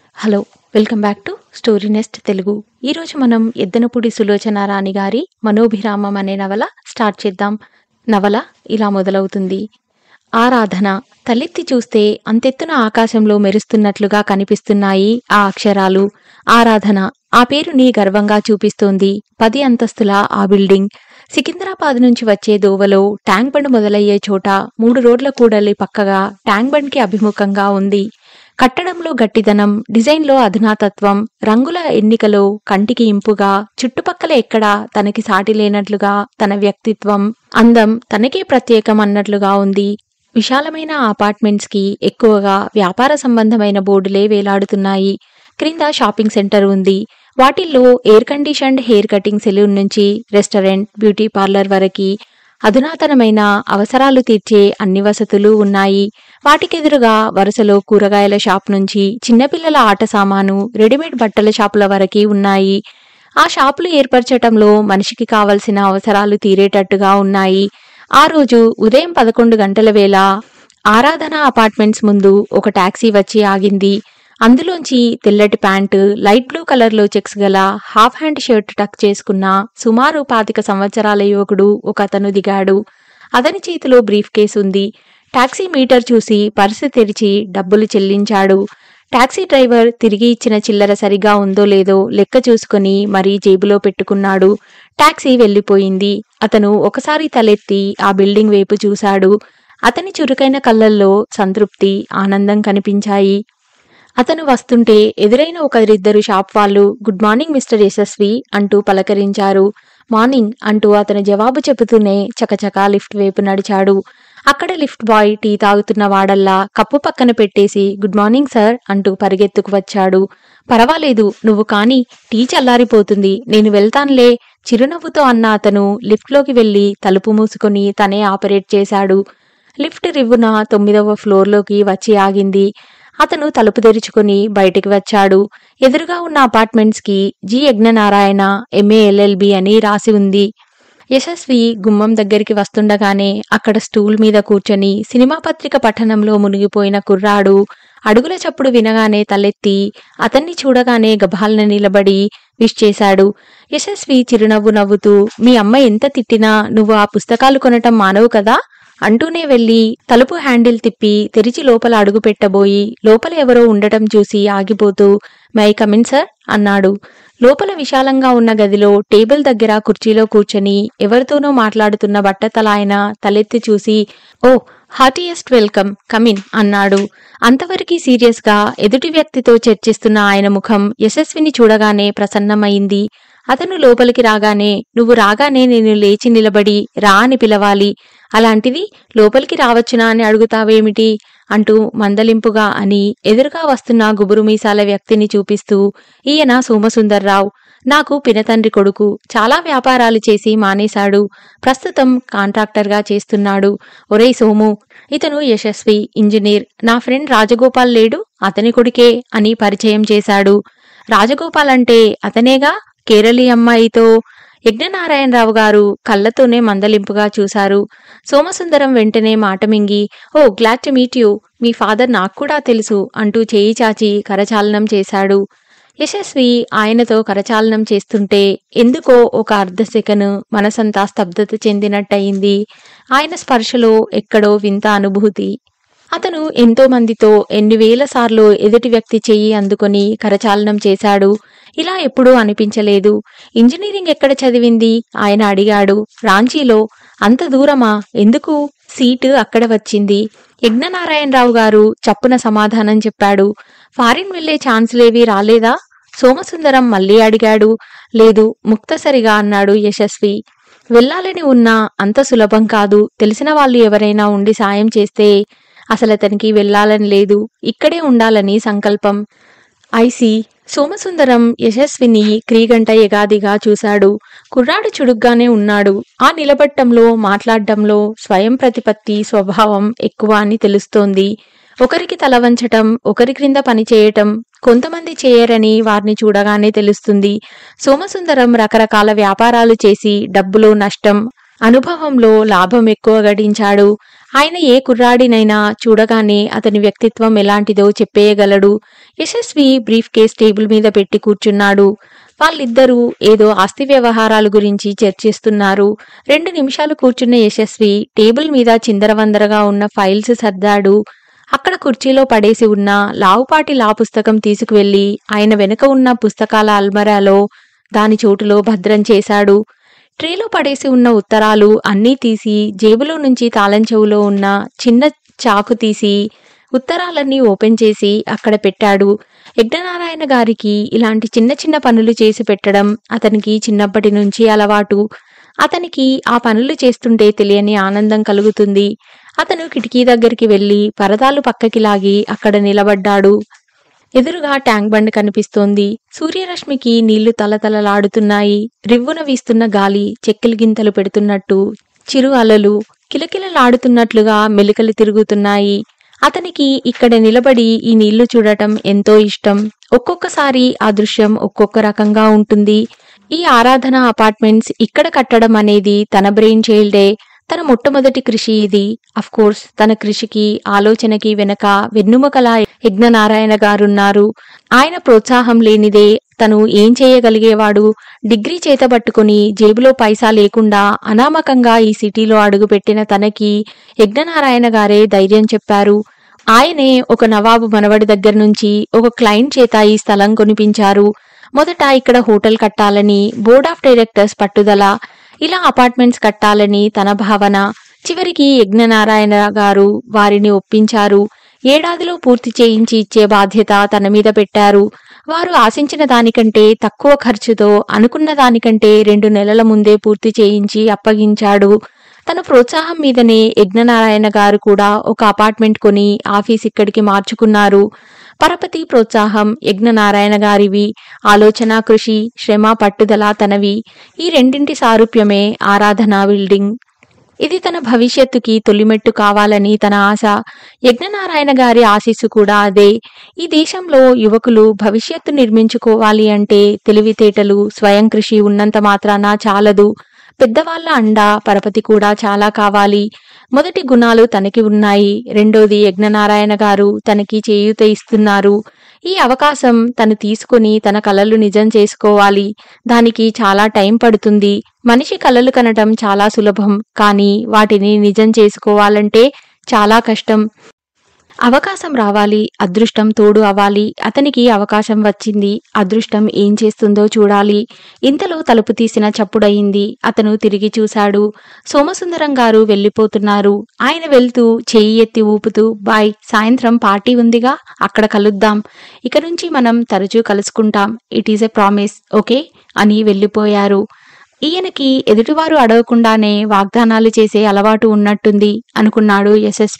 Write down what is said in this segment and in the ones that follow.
Hello, welcome back to story nest Telugu. ఈరోజు మనం ఎద్దనపూడి సులోచన రాణి గారి మనోభిరామం అనే నవల స్టార్ట్ చేద్దాం. నవల ఇలా మొదలవుతుంది. ఆరాధన. తలెత్తి చూస్తే అంతెత్తున ఆకాశంలో మెరుస్తున్నట్లుగా కనిపిస్తున్నాయి ఆ అక్షరాలు. ఆరాధన. ఆ పేరుని గర్వంగా చూపిస్తోంది 10 అంతస్తుల ఆ బిల్డింగ్. సికింద్రాబాద్ నుంచి వచ్చే దోవలో ట్యాంక్ బండ్ మొదలయ్యే చోట 3 రోడ్ల కూడలి పక్కగా ట్యాంక్ బండ్కి అభిముఖంగా ఉంది. కట్టడంలో గట్టిదనం, డిజైన్లో అధునాతత్వం, రంగుల ఎన్నికలో కంటికి ఇంపుగా, చుట్టుపక్కల ఎక్కడా తనకి సాటి లేనట్లుగా తన వ్యక్తిత్వం, అందం తనకే ప్రత్యేకం అన్నట్లుగా ఉంది. విశాలమైన అపార్ట్మెంట్స్ కి ఎక్కువగా వ్యాపార సంబంధమైన బోర్డులే వేలాడుతున్నాయి. క్రింద షాపింగ్ సెంటర్ ఉంది. వాటిల్లో air conditioned hair cutting salon నుంచి రెస్టారెంట్, బ్యూటీ పార్లర్ వరకి అధునాతనమైన అవసరాలు తీర్చే అన్ని వసతులు ఉన్నాయి. వాటికెదురుగా వరుసలో కూరగాయల షాప్ నుంచి చిన్నపిల్లల ఆట సామాను, రెడీమేడ్ బట్టల షాపుల వరకి ఉన్నాయి. ఆ షాపులు ఏర్పరచటంలో మనిషికి కావలసిన అవసరాలు తీరేటట్టుగా ఉన్నాయి. ఆ రోజు ఉదయం 11 గంటల వేళ ఆరాధన అపార్ట్మెంట్స్ ముందు ఒక టాక్సీ వచ్చి ఆగింది. అందులోంచి తెల్లటి ప్యాంటు, లైట్ బ్లూ కలర్లో చెక్స్ గల హాఫ్ హ్యాండ్ షర్ట్ టక్ చేసుకున్న సుమారు 25 సంవత్సరాల యువకుడు ఒక అతను దిగాడు. అతని చేతిలో బ్రీఫ్ కేస్ ఉంది. టాక్సీ మీటర్ చూసి పర్సు తెరిచి డబ్బులు చెల్లించాడు. టాక్సీ డ్రైవర్ తిరిగి ఇచ్చిన చిల్లర సరిగా ఉందో లేదో లెక్క చూసుకుని మరీ జేబులో పెట్టుకున్నాడు. టాక్సీ వెళ్ళిపోయింది. అతను ఒకసారి తలెత్తి ఆ బిల్డింగ్ వైపు చూశాడు. అతని చురుకైన కళ్ళల్లో సంతృప్తి, ఆనందం కనిపించాయి. అతను వస్తుంటే ఎదురైన ఒకరిద్దరు షాప్ వాళ్ళు గుడ్ మార్నింగ్ మిస్టర్ యశస్వి అంటూ పలకరించారు. మార్నింగ్ అంటూ అతను జవాబు చెబుతూనే చకచకా లిఫ్ట్ వైపు నడిచాడు. అక్కడ లిఫ్ట్ బాయ్ టీ తాగుతున్న వాడల్లా కప్పు పక్కన పెట్టేసి గుడ్ మార్నింగ్ సార్ అంటూ పరిగెత్తుకు వచ్చాడు. పర్వాలేదు, నువ్వు కానీ, టీ చల్లారిపోతుంది, నేను వెళ్తాన్లే చిరునవ్వుతో అన్న అతను లిఫ్ట్లోకి వెళ్లి తలుపు మూసుకొని తనే ఆపరేట్ చేశాడు. లిఫ్ట్ రివ్వున 9వ ఫ్లోర్లోకి వచ్చి ఆగింది. అతను తలుపు తెరుచుకుని బయటికి వచ్చాడు. ఎదురుగా ఉన్న అపార్ట్మెంట్స్ కి జి యజ్ఞనారాయణ MA LLB అని రాసి ఉంది. యశస్వి గుమ్మం దగ్గరికి వస్తుండగానే అక్కడ స్టూల్ మీద కూర్చొని సినిమా పత్రిక పఠనంలో మునిగిపోయిన కుర్రాడు అడుగుల చప్పుడు వినగానే తలెత్తి అతన్ని చూడగానే గభాల్న నిలబడి విష్ చేశాడు. యశస్వి చిరునవ్వు నవ్వుతూ, మీ అమ్మ ఎంత తిట్టినా నువ్వు ఆ పుస్తకాలు కొనటం మానవు కదా అంటూనే వెళ్లి తలుపు హ్యాండిల్ తిప్పి తెరిచి లోపల అడుగు పెట్టబోయి లోపల ఎవరో ఉండటం చూసి ఆగిపోతూ మై కమిన్ సార్ అన్నాడు. లోపల విశాలంగా ఉన్న గదిలో టేబుల్ దగ్గర కుర్చీలో కూర్చొని ఎవరితోనో మాట్లాడుతున్న బట్టతలాయన తలెత్తి చూసి ఓ హార్టియెస్ట్ వెల్కమ్, కమిన్ అన్నాడు. అంతవరకు సీరియస్ గా ఎదుటి వ్యక్తితో చర్చిస్తున్న ఆయన ముఖం యశస్విని చూడగానే ప్రసన్నమైంది. అతను లోపలికి రాగానే నువ్వు రాగానే నేను లేచి నిలబడి రా అని పిలవాలి, అలాంటిది లోపలికి రావచ్చునా అని అడుగుతావేమిటి అంటూ మందలింపుగా అని ఎదురుగా వస్తున్న గుబురు మీసాల వ్యక్తిని చూపిస్తూ, ఈయన సోమసుందర్రావు, నాకు పినతండ్రి కొడుకు, చాలా వ్యాపారాలు చేసి మానేశాడు, ప్రస్తుతం కాంట్రాక్టర్గా చేస్తున్నాడు. ఒరేయ్ సోము, ఇతను యశస్వి, ఇంజనీర్, నా ఫ్రెండ్ రాజగోపాల్ లేడు, అతని కొడుకే అని పరిచయం చేశాడు. రాజగోపాల్ అంటే అతనేగా కేరళీ అమ్మాయితో. యజ్ఞనారాయణరావు గారు కళ్ళతోనే మందలింపుగా చూశారు. సోమసుందరం వెంటనే మాట మింగి oh glad to meet you, మీ ఫాదర్ నాకు కూడా తెలుసు అంటూ చేయి చాచి కరచాలనం చేశాడు. యశస్వి ఆయనతో కరచాలనం చేస్తుంటే ఎందుకో ఒక అర్ధ సెకను మనసంతా స్తబ్దత చెందినట్టయింది. ఆయన స్పర్శలో ఎక్కడో వింత అనుభూతి. అతను ఎంతో మందితో ఎన్ని వేల సార్లు ఎదుటి వ్యక్తి చెయ్యి అందుకొని కరచాలనం చేశాడు. ఇలా ఎప్పుడూ అనిపించలేదు. ఇంజనీరింగ్ ఎక్కడ చదివింది ఆయన అడిగాడు. రాంచీలో. అంత దూరమా? ఎందుకు? సీటు అక్కడ వచ్చింది. యజ్ఞనారాయణరావు గారు చప్పున సమాధానం చెప్పాడు. ఫారిన్ వెళ్లే ఛాన్సులేవీ రాలేదా? సోమసుందరం మళ్ళీ అడిగాడు. లేదు, ముక్తసరిగా అన్నాడు యశస్వి. వెళ్లాలని ఉన్నా అంత సులభం కాదు. తెలిసిన వాళ్ళు ఎవరైనా ఉండి సాయం చేస్తే. అసలతనికి వెళ్లాలని లేదు, ఇక్కడే ఉండాలని సంకల్పం. ఐసి. సోమసుందరం యశస్విని క్రీగంట ఎగాదిగా చూశాడు. కుర్రాడు చురుగ్గానే ఉన్నాడు. ఆ నిలబట్టంలో, మాట్లాడ్డంలో స్వయం ప్రతిపత్తి స్వభావం ఎక్కువ అని తెలుస్తోంది. ఒకరికి తల వంచటం, ఒకరి క్రింద పనిచేయటం కొంతమంది చేయరని వారిని చూడగానే తెలుస్తుంది. సోమసుందరం రకరకాల వ్యాపారాలు చేసి డబ్బులో నష్టం, అనుభవంలో లాభం ఎక్కువ గడించాడు. ఆయన ఏ కుర్రాడినైనా చూడగానే అతని వ్యక్తిత్వం ఎలాంటిదో చెప్పేయగలడు. యశస్వి బ్రీఫ్ కేస్ టేబుల్ మీద పెట్టి కూర్చున్నాడు. వాళ్ళిద్దరూ ఏదో ఆస్తి వ్యవహారాల గురించి చర్చిస్తున్నారు. 2 నిమిషాలు కూర్చున్న యశస్వి టేబుల్ మీద చిందరవందరగా ఉన్న ఫైల్స్ సర్దాడు. అక్కడ కుర్చీలో పడేసి ఉన్న లావుపాటి లా పుస్తకం తీసుకువెళ్లి ఆయన వెనుక ఉన్న పుస్తకాల అల్మరాలో దాని చోటులో భద్రం చేశాడు. ట్రేలో పడేసి ఉన్న ఉత్తరాలు అన్నీ తీసి జేబులో నుంచి తాళం చెవులో ఉన్న చిన్న చాకు తీసి ఉత్తరాలన్నీ ఓపెన్ చేసి అక్కడ పెట్టాడు. యజ్ఞనారాయణ గారికి ఇలాంటి చిన్న చిన్న పనులు చేసి పెట్టడం అతనికి చిన్నప్పటి నుంచి అలవాటు. అతనికి ఆ పనులు చేస్తుంటే తెలియని ఆనందం కలుగుతుంది. అతను కిటికీ దగ్గరికి వెళ్లి పరదాలు పక్కకి లాగి అక్కడ నిలబడ్డాడు. ఎదురుగా ట్యాంక్ బండ్ కనిపిస్తోంది. సూర్యరశ్మికి నీళ్లు తలతలలాడుతున్నాయి. రివ్వున వీస్తున్న గాలి చెక్కిలి గింతలు పెడుతున్నట్టు చిరు అలలు కిలకిలలాడుతున్నట్లుగా మెలికలు తిరుగుతున్నాయి. అతనికి ఇక్కడ నిలబడి ఈ నీళ్లు చూడటం ఎంతో ఇష్టం. ఒక్కొక్కసారి ఆ దృశ్యం ఒక్కొక్క రకంగా ఉంటుంది. ఈ ఆరాధన అపార్ట్మెంట్స్ ఇక్కడ కట్టడం అనేది తన బ్రెయిన్ చైల్డే. తన మొట్టమొదటి కృషి ఇది. అఫ్కోర్స్ తన కృషికి ఆలోచనకి వెనక వెన్నుముకలా యజ్ఞనారాయణ గారున్నారు. ఆయన ప్రోత్సాహం లేనిదే తను ఏం చేయగలిగేవాడు? డిగ్రీ చేతబట్టుకుని జేబులో పైసా లేకుండా అనామకంగా ఈ సిటీలో అడుగుపెట్టిన తనకి యజ్ఞనారాయణ గారే ధైర్యం చెప్పారు. ఆయనే ఒక నవాబు మనవడి దగ్గర నుంచి ఒక క్లయింట్ చేత ఈ స్థలం కొనిపించారు. మొదట ఇక్కడ హోటల్ కట్టాలని బోర్డ్ ఆఫ్ డైరెక్టర్స్ పట్టుదల. ఇలా అపార్ట్మెంట్స్ కట్టాలని తన భావన. చివరికి యజ్ఞనారాయణ గారు వారిని ఒప్పించారు. ఏడాదిలో పూర్తి చేయించి ఇచ్చే బాధ్యత తన మీద పెట్టారు. వారు ఆశించిన దానికంటే తక్కువ ఖర్చుతో అనుకున్న దానికంటే 2 నెలల ముందే పూర్తి చేయించి అప్పగించాడు. తన ప్రోత్సాహం మీదనే యజ్ఞనారాయణ గారు కూడా ఒక అపార్ట్మెంట్ కొని ఆఫీస్ ఇక్కడికి మార్చుకున్నారు. పరపతి ప్రోత్సాహం యజ్ఞనారాయణ గారివి. ఆలోచన, కృషి, శ్రమ, పట్టుదల తనవి. ఈ రెండింటి సారూప్యమే ఆరాధన బిల్డింగ్. ఇది తన భవిష్యత్తుకి తొలిమెట్టు కావాలని తన ఆశ. యజ్ఞనారాయణ గారి ఆశీస్సు కూడా అదే. ఈ దేశంలో యువకులు భవిష్యత్తు నిర్మించుకోవాలి అంటే తెలివితేటలు, స్వయం కృషి ఉన్నంత మాత్రాన చాలదు. పెద్దవాళ్ల అండ, పరపతి కూడా చాలా కావాలి. మొదటి గుణాలు తనకి ఉన్నాయి. రెండోది యజ్ఞనారాయణ గారు తనకి చేయూత ఇస్తున్నారు. ఈ అవకాశం తను తీసుకుని తన కలలు నిజం చేసుకోవాలి. దానికి చాలా టైం పడుతుంది. మనిషి కలలు కనటం చాలా సులభం, కానీ వాటిని నిజం చేసుకోవాలంటే చాలా కష్టం. అవకాశం రావాలి, అదృష్టం తోడు అవ్వాలి. అతనికి అవకాశం వచ్చింది. అదృష్టం ఏం చేస్తుందో చూడాలి. ఇంతలో తలుపు తీసిన చప్పుడయింది. అతను తిరిగి చూశాడు. సోమసుందరం గారు వెళ్ళిపోతున్నారు. ఆయన వెళ్తూ చెయ్యి ఎత్తి ఊపుతూ, బాయ్, సాయంత్రం పార్టీ ఉందిగా, అక్కడ కలుద్దాం. ఇక నుంచి మనం తరచూ కలుసుకుంటాం. It is a promise, okay అని వెళ్ళిపోయారు. ఈయనకి ఎదుటివారు అడగకుండానే వాగ్దానాలు చేసే అలవాటు ఉన్నట్టుంది అనుకున్నాడు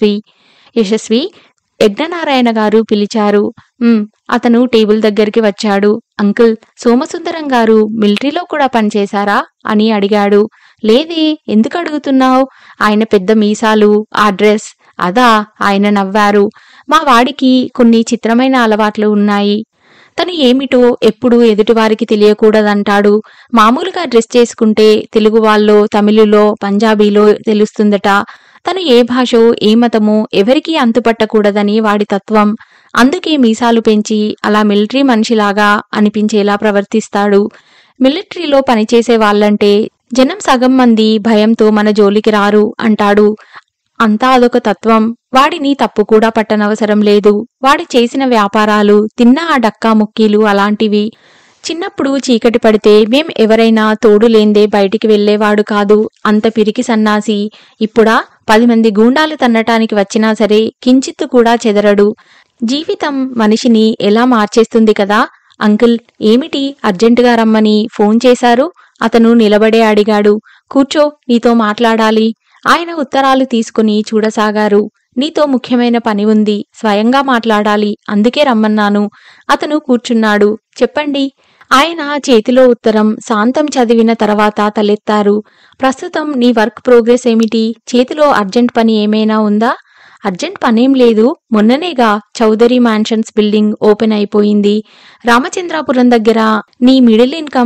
యశస్వి. యజ్ఞనారాయణ గారు పిలిచారు. అతను టేబుల్ దగ్గరికి వచ్చాడు. అంకుల్, సోమసుందరం గారు మిలిటరీలో కూడా పనిచేశారా అని అడిగాడు. లేదే, ఎందుకు అడుగుతున్నావు? ఆయన పెద్ద మీసాలు, ఆ డ్రెస్ అదా? ఆయన నవ్వారు. మా వాడికి కొన్ని చిత్రమైన అలవాట్లు ఉన్నాయి. తను ఏమిటో ఎప్పుడూ ఎదుటివారికి తెలియకూడదంటాడు. మామూలుగా డ్రెస్ చేసుకుంటే తెలుగు వాళ్ళో, తమిళులో, పంజాబీలో తెలుస్తుందట. తను ఏ భాషో, ఏ మతమో ఎవరికీ అంతుపట్టకూడదని వాడి తత్వం. అందుకే మీసాలు పెంచి అలా మిలిటరీ మనిషిలాగా అనిపించేలా ప్రవర్తిస్తాడు. మిలిటరీలో పనిచేసే వాళ్ళంటే జనం సగం మంది భయంతో మన జోలికి రారు అంటాడు. అంతా అదొక తత్వం. వాడిని తప్పు కూడా పట్టనవసరం లేదు. వాడి చేసిన వ్యాపారాలు, తిన్న ఆ డక్కా ముక్కీలు అలాంటివి. చిన్నప్పుడు చీకటి పడితే మేం ఎవరైనా తోడులేందే బయటికి వెళ్లేవాడు కాదు. అంత పిరికి సన్నాసి. ఇప్పుడా 10 మంది గూండాలు తన్నటానికి వచ్చినా సరే కించిత్తు కూడా చెదరడు. జీవితం మనిషిని ఎలా మార్చేస్తుంది కదా. అంకుల్, ఏమిటి అర్జెంటుగా రమ్మని ఫోన్ చేశారు? అతను నిలబడే అడిగాడు. కూర్చో, నీతో మాట్లాడాలి. ఆయన ఉత్తరాలు తీసుకుని చూడసాగారు. నీతో ముఖ్యమైన పని ఉంది, స్వయంగా మాట్లాడాలి, అందుకే రమ్మన్నాను. అతను కూర్చున్నాడు. చెప్పండి. ఆయన చేతిలో ఉత్తరం శాంతం చదివిన తర్వాత తలెత్తారు. ప్రస్తుతం నీ వర్క్ ప్రోగ్రెస్ ఏమిటి? చేతిలో అర్జెంట్ పని ఏమైనా ఉందా? అర్జెంట్ పనేం లేదు. మొన్ననేగా చౌదరి మ్యాన్షన్స్ బిల్డింగ్ ఓపెన్ అయిపోయింది. రామచంద్రాపురం దగ్గర నీ మిడిల్ ఇన్కమ్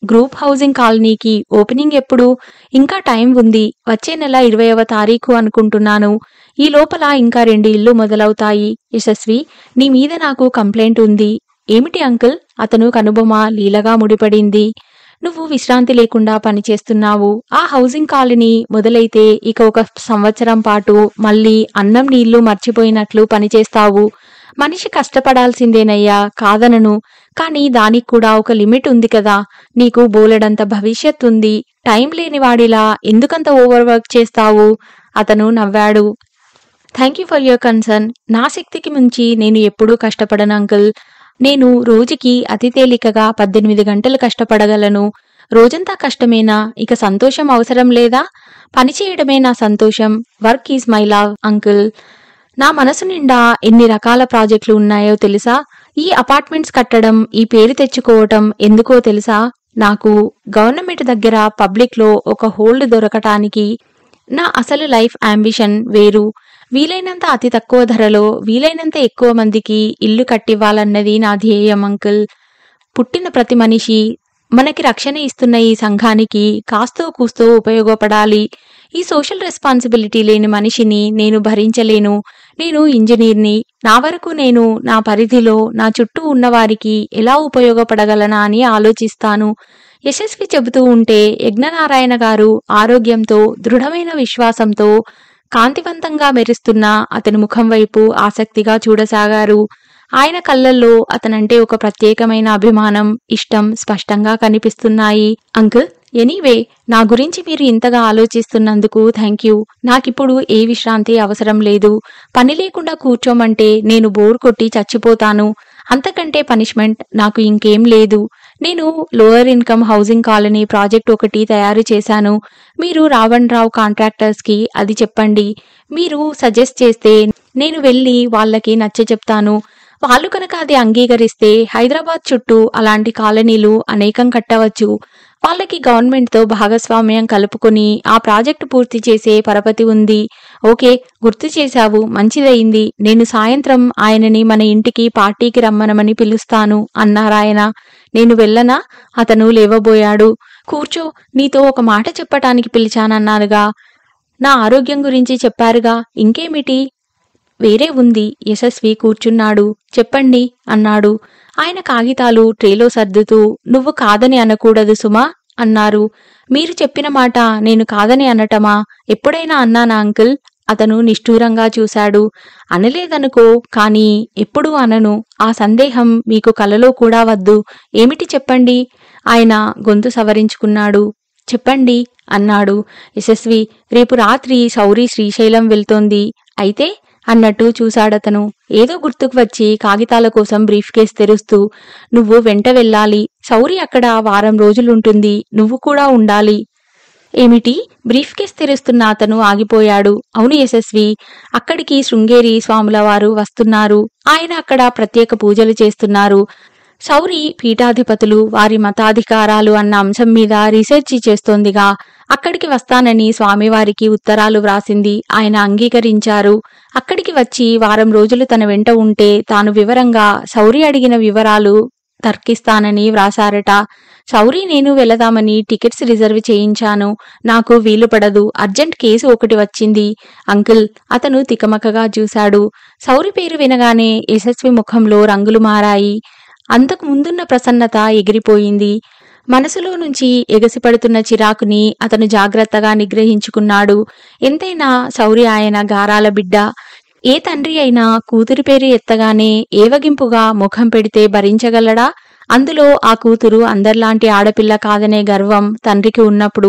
గ్రూప్ హౌసింగ్ కాలనీకి ఓపెనింగ్ ఎప్పుడు? ఇంకా టైం ఉంది. వచ్చే నెల 20వ తారీఖు అనుకుంటున్నాను. ఈ లోపల ఇంకా 2 ఇళ్ళు మొదలవుతాయి. యశస్వి, నీ మీద నాకు కంప్లైంట్ ఉంది. ఏమిటి అంకుల్? అతను కనుబొమ లీలగా ముడిపడింది. నువ్వు విశ్రాంతి లేకుండా పనిచేస్తున్నావు. ఆ హౌసింగ్ కాలనీ మొదలైతే ఇక 1 సంవత్సరం పాటు మళ్ళీ అన్నం నీళ్లు మర్చిపోయినట్లు పనిచేస్తావు. మనిషి కష్టపడాల్సిందేనయ్యా, కాదనను. కానీ దానికి కూడా ఒక లిమిట్ ఉంది కదా. నీకు బోలెడంత భవిష్యత్ ఉంది. టైం లేని వాడిలా ఎందుకంత ఓవర్ వర్క్ చేస్తావు? అతను నవ్వాడు. Thank you for your concern. నా శక్తికి మించి నేను ఎప్పుడూ కష్టపడను అంకుల్. నేను రోజుకి అతి తేలికగా 18 గంటలు కష్టపడగలను. రోజంతా కష్టమేనా? ఇక సంతోషం అవసరం లేదా? పనిచేయడమే నా సంతోషం. Work is my love uncle. నా మనసు నిండా ఎన్ని రకాల ప్రాజెక్టులు ఉన్నాయో తెలుసా? ఈ అపార్ట్మెంట్స్ కట్టడం, ఈ పేరు తెచ్చుకోవటం ఎందుకో తెలుసా? నాకు గవర్నమెంట్ దగ్గర పబ్లిక్లో ఒక హోల్డ్ దొరకటానికి. నా అసలు లైఫ్ అంబిషన్ వేరు. వీలైనంత అతి తక్కువ ధరలో వీలైనంత ఎక్కువ మందికి ఇల్లు కట్టివ్వాలన్నది నా ధ్యేయం అంకుల్. పుట్టిన ప్రతి మనిషి మనకి రక్షణ ఇస్తున్న ఈ సంఘానికి కాస్తో కూస్తో ఉపయోగపడాలి. ఈ సోషల్ రెస్పాన్సిబిలిటీ లేని మనిషిని నేను భరించలేను. నేను ఇంజనీర్ని. నా వరకు నేను నా పరిధిలో నా చుట్టూ ఉన్నవారికి ఎలా ఉపయోగపడగలనా అని ఆలోచిస్తాను. యశస్వి చెబుతూ ఉంటే యజ్ఞనారాయణ గారు ఆరోగ్యంతో, దృఢమైన విశ్వాసంతో కాంతివంతంగా మెరుస్తున్న అతని ముఖం వైపు ఆసక్తిగా చూడసాగారు. ఆయన కళ్ళల్లో అతనంటే ఒక ప్రత్యేకమైన అభిమానం, ఇష్టం స్పష్టంగా కనిపిస్తున్నాయి. అంకుల్, ఎనీవే, నా గురించి మీరు ఇంతగా ఆలోచిస్తున్నందుకు థ్యాంక్ యూ. నాకిప్పుడు ఏ విశ్రాంతి అవసరం లేదు. పని లేకుండా కూర్చోమంటే నేను బోర్ కొట్టి చచ్చిపోతాను. అంతకంటే పనిష్మెంట్ నాకు ఇంకేం లేదు. నేను lower income housing colony project ఒకటి తయారు చేశాను. మీరు రావణరావు కాంట్రాక్టర్స్కి అది చెప్పండి. మీరు సజెస్ట్ చేస్తే నేను వెళ్ళి వాళ్ళకి నచ్చచెప్తాను. వాళ్ళు కనుక అది అంగీకరిస్తే హైదరాబాద్ చుట్టూ అలాంటి కాలనీలు అనేకం కట్టవచ్చు. వాళ్ళకి గవర్నమెంట్తో భాగస్వామ్యం కలుపుకొని ఆ ప్రాజెక్టు పూర్తి చేసే పరపతి ఉంది. ఓకే, గుర్తు చేశావు, మంచిదయింది. నేను సాయంత్రం ఆయనని మన ఇంటికి పార్టీకి రమ్మనమని పిలుస్తాను అన్నారాయన. నేను వెళ్ళనా? అతను లేవబోయాడు. కూర్చో, నీతో ఒక మాట చెప్పటానికి పిలిచానన్నానుగా. నా ఆరోగ్యం గురించి చెప్పారుగా, ఇంకేమిటి? వేరే ఉంది. యశస్వి కూర్చున్నాడు. చెప్పండి అన్నాడు. ఆయన కాగితాలు ట్రేలో సర్దుతూ, నువ్వు కాదని అనకూడదు సుమా అన్నారు. మీరు చెప్పిన మాట నేను కాదని అనటమా? ఎప్పుడైనా అన్నానా అంకుల్? అతను నిష్ఠూరంగా చూశాడు. అనలేదనుకో, కానీ ఎప్పుడూ అనను. ఆ సందేహం మీకు కలలో కూడా వద్దు. ఏమిటి చెప్పండి? ఆయన గొంతు సవరించుకున్నాడు. చెప్పండి అన్నాడు. యశస్వి, రేపు రాత్రి శౌరి శ్రీశైలం వెళ్తోంది. అయితే అన్నట్టు చూశాడతను. ఏదో గుర్తుకు వచ్చి కాగితాల కోసం బ్రీఫ్ కేస్ తెరుస్తూ, నువ్వు వెంట వెళ్ళాలి. శౌరి అక్కడ వారం రోజులుంటుంది. నువ్వు కూడా ఉండాలి. ఏమిటి? బ్రీఫ్ కేస్ తెరుస్తున్న అతను ఆగిపోయాడు. అవును యశస్వి, అక్కడికి శృంగేరి స్వాముల వారు వస్తున్నారు. ఆయన అక్కడ ప్రత్యేక పూజలు చేస్తున్నారు. శౌరి పీఠాధిపతులు, వారి మతాధికారాలు అన్న అంశం మీద రీసెర్చి చేస్తోందిగా. అక్కడికి వస్తానని స్వామివారికి ఉత్తరాలు వ్రాసింది. ఆయన అంగీకరించారు. అక్కడికి వచ్చి వారం రోజులు తన వెంట ఉంటే తాను వివరంగా శౌరి అడిగిన వివరాలు తర్కిస్తానని వ్రాసారట. శౌరి నేను వెళదామని టికెట్స్ రిజర్వ్ చేయించాను. నాకు వీలు పడదు. అర్జెంట్ కేసు ఒకటి వచ్చింది అంకుల్. అతను తికమకగా చూశాడు. శౌరి పేరు వినగానే యశస్వి ముఖంలో రంగులు మారాయి. అంతకు ముందున్న ప్రసన్నత ఎగిరిపోయింది. మనసులో నుంచి ఎగసిపడుతున్న చిరాకుని అతను జాగ్రత్తగా నిగ్రహించుకున్నాడు. ఎంతైనా శౌరి ఆయన గారాల బిడ్డ. ఏ తండ్రి అయినా కూతురి పేరు ఎత్తగానే ఏవగింపుగా ముఖం పెడితే భరించగలడా? అందులో ఆ కూతురు అందర్లాంటి ఆడపిల్ల కాదనే గర్వం తండ్రికి ఉన్నప్పుడు.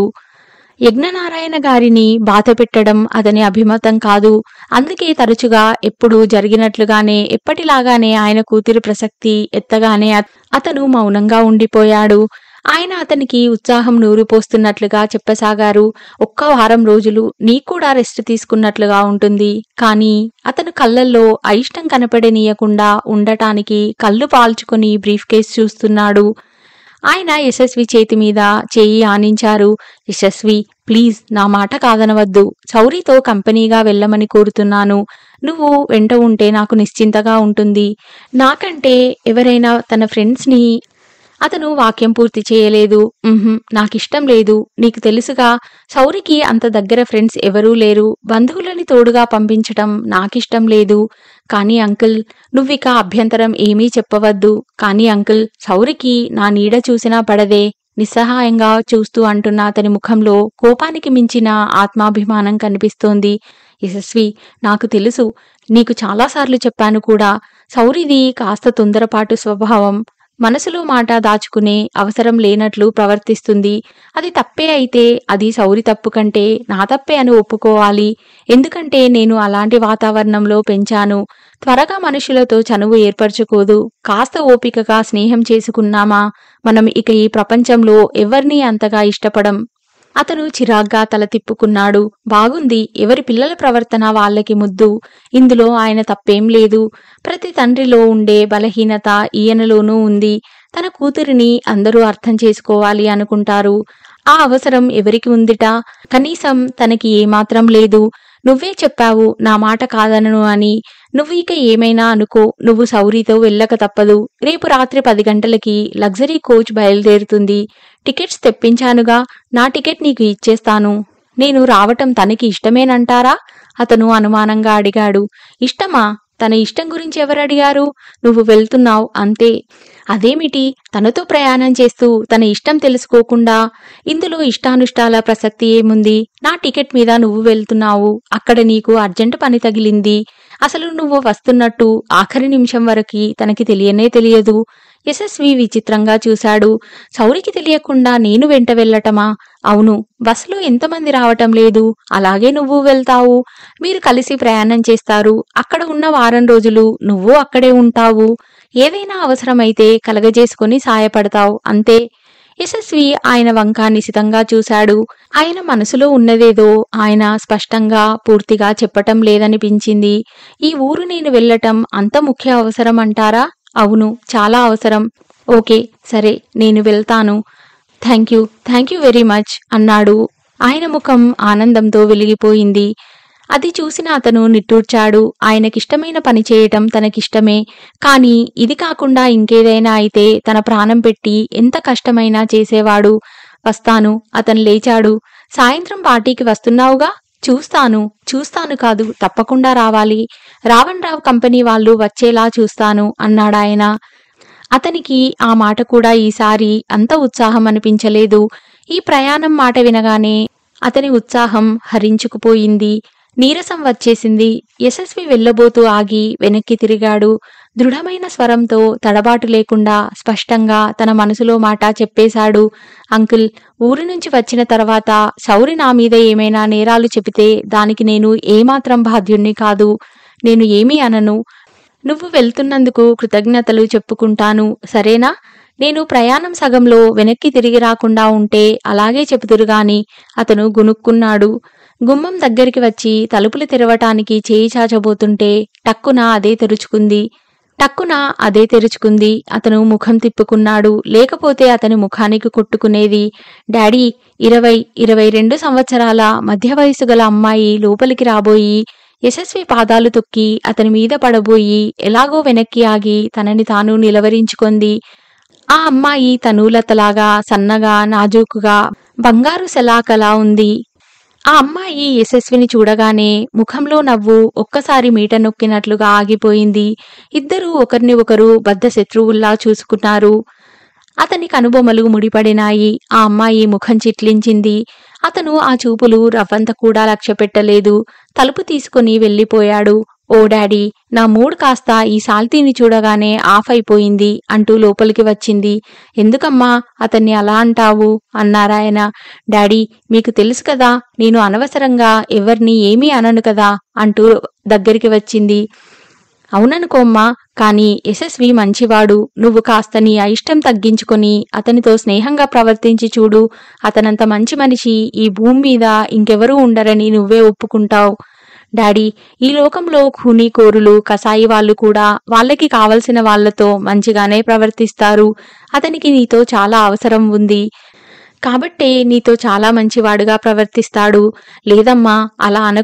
యజ్ఞనారాయణ గారిని బాధ పెట్టడం అతని అభిమతం కాదు. అందుకే తరచుగా ఎప్పుడు జరిగినట్లుగానే ఎప్పటిలాగానే ఆయన కూతురి ప్రసక్తి ఎత్తగానే అతను మౌనంగా ఉండిపోయాడు. ఆయన అతనికి ఉత్సాహం నూరిపోస్తున్నట్లుగా చెప్పసాగారు. ఒక్క వారం రోజులు నీకూడా రెస్ట్ తీసుకున్నట్లుగా ఉంటుంది. కానీ అతను కళ్ళల్లో అయిష్టం కనపడనీయకుండా ఉండటానికి కళ్ళు పాల్చుకొని బ్రీఫ్ కేస్ చూస్తున్నాడు. ఆయన యశస్వి చేతి మీద చేయి ఆనించారు. యశస్వి, ప్లీజ్ నా మాట కాదనవద్దు. శౌరితో కంపెనీగా వెళ్ళమని కోరుతున్నాను. నువ్వు వెంట ఉంటే నాకు నిశ్చింతగా ఉంటుంది. నాకంటే ఎవరైనా తన ఫ్రెండ్స్ని అతను వాక్యం పూర్తి చేయలేదు. నాకిష్టం లేదు. నీకు తెలుసుగా, శౌరికి అంత దగ్గర ఫ్రెండ్స్ ఎవరూ లేరు. బంధువులని తోడుగా పంపించటం నాకిష్టం లేదు. కానీ అంకుల్, నువ్విక అభ్యంతరం ఏమీ చెప్పవద్దు. కానీ అంకుల్, శౌరికి నా నీడ చూసినా పడదే. నిస్సహాయంగా చూస్తూ అంటున్న అతని ముఖంలో కోపానికి మించిన ఆత్మాభిమానం కనిపిస్తోంది. యశస్వి, నాకు తెలుసు. నీకు చాలాసార్లు చెప్పాను కూడా. శౌరిది కాస్త తొందరపాటు స్వభావం. మనసులో మాట దాచుకునే అవసరం లేనట్లు ప్రవర్తిస్తుంది. అది తప్పే అయితే అది శౌరి తప్పు కంటే నా తప్పే అని ఒప్పుకోవాలి. ఎందుకంటే నేను అలాంటి వాతావరణంలో పెంచాను. త్వరగా మనుషులతో చనువు ఏర్పరచుకోదు. కాస్త ఓపికగా స్నేహం చేసుకున్నామా, మనం ఇక ఈ ప్రపంచంలో ఎవర్నీ అంతగా ఇష్టపడం. అతను చిరాగ్గా తల తిప్పుకున్నాడు. బాగుంది, ఎవరి పిల్లల ప్రవర్తన వాళ్ళకి ముద్దు. ఇందులో ఆయన తప్పేం లేదు. ప్రతి తండ్రిలో ఉండే బలహీనత ఈయనలోనూ ఉంది. తన కూతురిని అందరూ అర్థం చేసుకోవాలి అనుకుంటారు. ఆ అవసరం ఎవరికి ఉందిట? కనీసం తనకి ఏమాత్రం లేదు. నువ్వే చెప్పావు నా మాట కాదనను అని. నువ్వు ఇక ఏమైనా అనుకో, నువ్వు శౌరితో వెళ్ళక తప్పదు. రేపు రాత్రి 10 గంటలకి లగ్జరీ కోచ్ బయలుదేరుతుంది. టికెట్స్ తెప్పించానుగా, నా టికెట్ నీకు ఇచ్చేస్తాను. నేను రావటం తనకి ఇష్టమేనంటారా? అతను అనుమానంగా అడిగాడు. ఇష్టమా? తన ఇష్టం గురించి ఎవరడిగారు? నువ్వు వెళ్తున్నావు అంతే. అదేమిటి, తనతో ప్రయాణం చేస్తూ తన ఇష్టం తెలుసుకోకుండా? ఇందులో ఇష్టానుష్టాల ప్రసక్తి ఏముంది? నా టికెట్ మీద నువ్వు వెళ్తున్నావు. అక్కడ నీకు అర్జెంటు పని తగిలింది. అసలు నువ్వు వస్తున్నట్టు ఆఖరి నిమిషం వరకి తనకి తెలియనే తెలియదు. యశస్వి విచిత్రంగా చూశాడు. శౌరికి తెలియకుండా నేను వెంట వెళ్ళటమా? అవును. బస్సులో ఎంతమంది రావటం లేదు. అలాగే నువ్వు వెళ్తావు. మీరు కలిసి ప్రయాణం చేస్తారు. అక్కడ ఉన్న వారం రోజులు నువ్వు అక్కడే ఉంటావు. ఏదైనా అవసరమైతే కలగజేసుకుని సాయపడతావు అంతే. యశస్వి ఆయన వంక నిశితంగా చూశాడు. ఆయన మనసులో ఉన్నదేదో ఆయన స్పష్టంగా పూర్తిగా చెప్పటం లేదనిపించింది. ఈ ఊరు నేను వెళ్ళటం అంత ముఖ్య అవసరం అంటారా? అవును, చాలా అవసరం. ఓకే, సరే, నేను వెళ్తాను. థ్యాంక్ యూ వెరీ మచ్ అన్నాడు. ఆయన ముఖం ఆనందంతో వెలిగిపోయింది. అది చూసిన అతను నిట్టూర్చాడు. ఆయనకిష్టమైన పని చేయటం తనకిష్టమే. కాని ఇది కాకుండా ఇంకేదైనా అయితే తన ప్రాణం పెట్టి ఎంత కష్టమైనా చేసేవాడు. వస్తాను. అతను లేచాడు. సాయంత్రం పార్టీకి వస్తున్నావుగా? చూస్తాను కాదు, తప్పకుండా రావాలి. రావణరావు కంపెనీ వాళ్ళు వచ్చేలా చూస్తాను అన్నాడాయన. అతనికి ఆ మాట కూడా ఈసారి అంత ఉత్సాహం అనిపించలేదు. ఈ ప్రయాణం మాట వినగానే అతని ఉత్సాహం హరించుకుపోయింది. నీరసం వచ్చేసింది. యశస్వి వెళ్ళబోతూ ఆగి వెనక్కి తిరిగాడు. దృఢమైన స్వరంతో తడబాటు లేకుండా స్పష్టంగా తన మనసులో మాట చెప్పేశాడు. అంకుల్, ఊరి నుంచి వచ్చిన తర్వాత శౌరి నా మీద ఏమైనా నేరాలు చెబితే దానికి నేను ఏమాత్రం బాధ్యుణ్ణి కాదు. నేను ఏమీ అనను. నువ్వు వెళ్తున్నందుకు కృతజ్ఞతలు చెప్పుకుంటాను, సరేనా? నేను ప్రయాణం సగంలో వెనక్కి తిరిగి రాకుండా ఉంటే అలాగే చెబుతురుగాని. అతను గునుక్కున్నాడు. గుమ్మం దగ్గరికి వచ్చి తలుపులు తెరవటానికి చేయి చాచబోతుంటే టక్కున అదే తెరుచుకుంది. అతను ముఖం తిప్పుకున్నాడు. లేకపోతే అతని ముఖానికి కొట్టుకునేది. డాడీ, 22 సంవత్సరాల మధ్య వయసు గల అమ్మాయి లోపలికి రాబోయి యశస్వి పాదాలు తొక్కి అతని మీద పడబోయి ఎలాగో వెనక్కి ఆగి తనని తాను నిలవరించుకుంది. ఆ అమ్మాయి తనూలతలాగా సన్నగా నాజూకుగా బంగారు శలాకలా ఉంది. ఆ అమ్మాయి యశస్విని చూడగానే ముఖంలో నవ్వు ఒక్కసారి మీట నొక్కినట్లుగా ఆగిపోయింది. ఇద్దరూ ఒకరిని ఒకరు బద్ధ శత్రువుల్లా చూసుకున్నారు. అతని కనుబొమ్మలు ముడిపడినాయి. ఆ అమ్మాయి ముఖం చిట్లించింది. అతను ఆ చూపులు రవ్వంత కూడా లక్ష్యపెట్టలేదు. తలుపు తీసుకుని వెళ్ళిపోయాడు. ఓ డాడీ, నా మూడ్ కాస్త ఈ సాల్తీని చూడగానే ఆఫ్ అయిపోయింది అంటూ లోపలికి వచ్చింది. ఎందుకమ్మా అతన్ని అలా అంటావు అన్నారాయన. డాడీ, మీకు తెలుసు కదా, నేను అనవసరంగా ఎవరిని ఏమీ అనను కదా అంటూ దగ్గరికి వచ్చింది. అవుననుకోమ్మా, కాని యశస్వి మంచివాడు. నువ్వు కాస్త నీ అయిష్టం తగ్గించుకొని అతనితో స్నేహంగా ప్రవర్తించి చూడు. అతనంత మంచి మనిషి ఈ భూమి మీద ఇంకెవరూ ఉండరని నువ్వే ఒప్పుకుంటావు. డాడీ, ఈ లోకంలో ఖూనీకోరులు, కసాయి వాళ్ళు కూడా వాళ్ళకి కావలసిన వాళ్లతో మంచిగానే ప్రవర్తిస్తారు. అతనికి నీతో చాలా అవసరం ఉంది కాబట్టే నీతో చాలా మంచివాడుగా ప్రవర్తిస్తాడు. లేదమ్మా, అలా అనకు.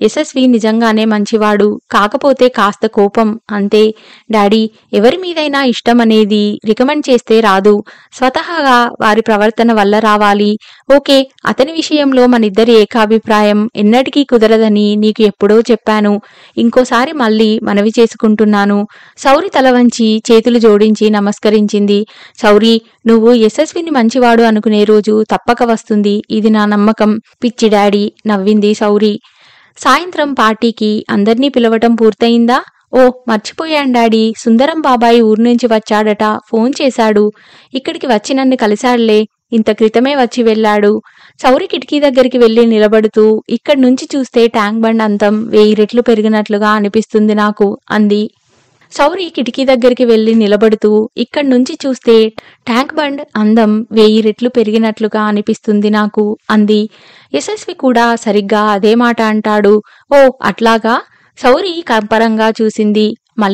యశస్వి నిజంగానే మంచివాడు, కాకపోతే కాస్త కోపం అంతే. డాడీ, ఎవరి మీదైనా ఇష్టం అనేది రికమెండ్ చేస్తే రాదు, స్వతహాగా వారి ప్రవర్తన వల్ల రావాలి. ఓకే, అతని విషయంలో మనిద్దరి ఏకాభిప్రాయం ఎన్నటికీ కుదరదని నీకు ఎప్పుడో చెప్పాను. ఇంకోసారి మళ్ళీ మనవి చేసుకుంటున్నాను. శౌరి తల వంచి చేతులు జోడించి నమస్కరించింది. శౌరి, నువ్వు యశస్విని మంచివాడు అనుకునే రోజు తప్పక వస్తుంది, ఇది నా నమ్మకం. పిచ్చి డాడీ, నవ్వింది శౌరి. సాయంత్రం పార్టీకి అందర్నీ పిలవటం పూర్తయిందా? ఓ, మర్చిపోయాను డాడీ, సుందరం బాబాయ్ ఊరు నుంచి వచ్చాడట, ఫోన్ చేశాడు. ఇక్కడికి వచ్చి నన్ను కలిశాడులే, ఇంత క్రితమే వచ్చి వెళ్ళాడు. శౌరి కిటికీ దగ్గరికి వెళ్లి నిలబడుతూ, ఇక్కడి నుంచి చూస్తే ట్యాంక్ బండ్ అంతం 1000 రెట్లు పెరిగినట్లుగా అనిపిస్తుంది నాకు అంది. శౌరి కిటికీ దగ్గరికి వెళ్లి నిలబడుతూ, ఇక్కడి నుంచి చూస్తే ట్యాంక్ బండ్ అందం 1000 రెట్లు పెరిగినట్లుగా అనిపిస్తుంది నాకు అంది. యశస్వి కూడా సరిగ్గా అదే మాట అంటాడు. ఓ అట్లాగా? శౌరి కంపరంగా చూసింది.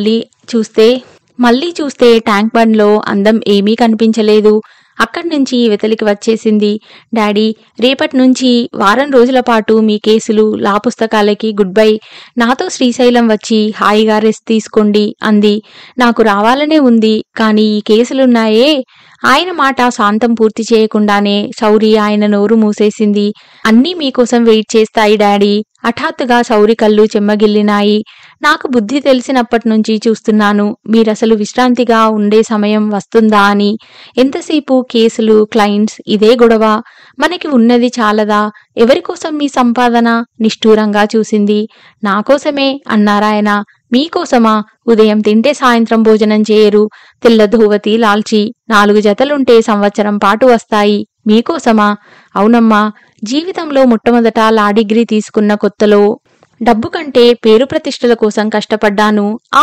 మళ్ళీ చూస్తే ట్యాంక్ బండ్ లో అందం ఏమీ కనిపించలేదు. అక్కడి నుంచి ఇవతలికి వచ్చేసింది. డాడీ, రేపటి నుంచి వారం రోజుల పాటు మీ కేసులు, లా పుస్తకాలకి గుడ్ బై. నాతో శ్రీశైలం వచ్చి హాయిగా రెస్ట్ తీసుకోండి అంది. నాకు రావాలనే ఉంది, కానీ ఈ కేసులున్నాయే. ఆయన మాట శాంతం పూర్తి చేయకుండానే శౌరి ఆయన నోరు మూసేసింది. అన్నీ మీకోసం వెయిట్ చేస్తాయి డాడీ. హఠాత్తుగా శౌరి కళ్ళు చెమ్మగిల్లినాయి. నాకు బుద్ధి తెలిసినప్పటి నుంచి చూస్తున్నాను, మీరసలు విశ్రాంతిగా ఉండే సమయం వస్తుందా అని. ఎంతసేపు కేసులు, క్లయింట్స్, ఇదే గొడవ. మనకి ఉన్నది చాలదా? ఎవరికోసం మీ సంపాదన? నిష్ఠూరంగా చూసింది. నాకోసమే అన్నారాయన. మీకోసమా? ఉదయం తింటే సాయంత్రం భోజనం చేయరు. తెల్ల ధోవతి, లాల్చి 4 జతలుంటే సంవత్సరం పాటు వస్తాయి. మీకోసమా? అవునమ్మా. జీవితంలో మొట్టమొదట లా డిగ్రీ తీసుకున్న కొత్తలో డబ్బు కంటే పేరు ప్రతిష్టల కోసం కష్టపడ్డాను. ఆ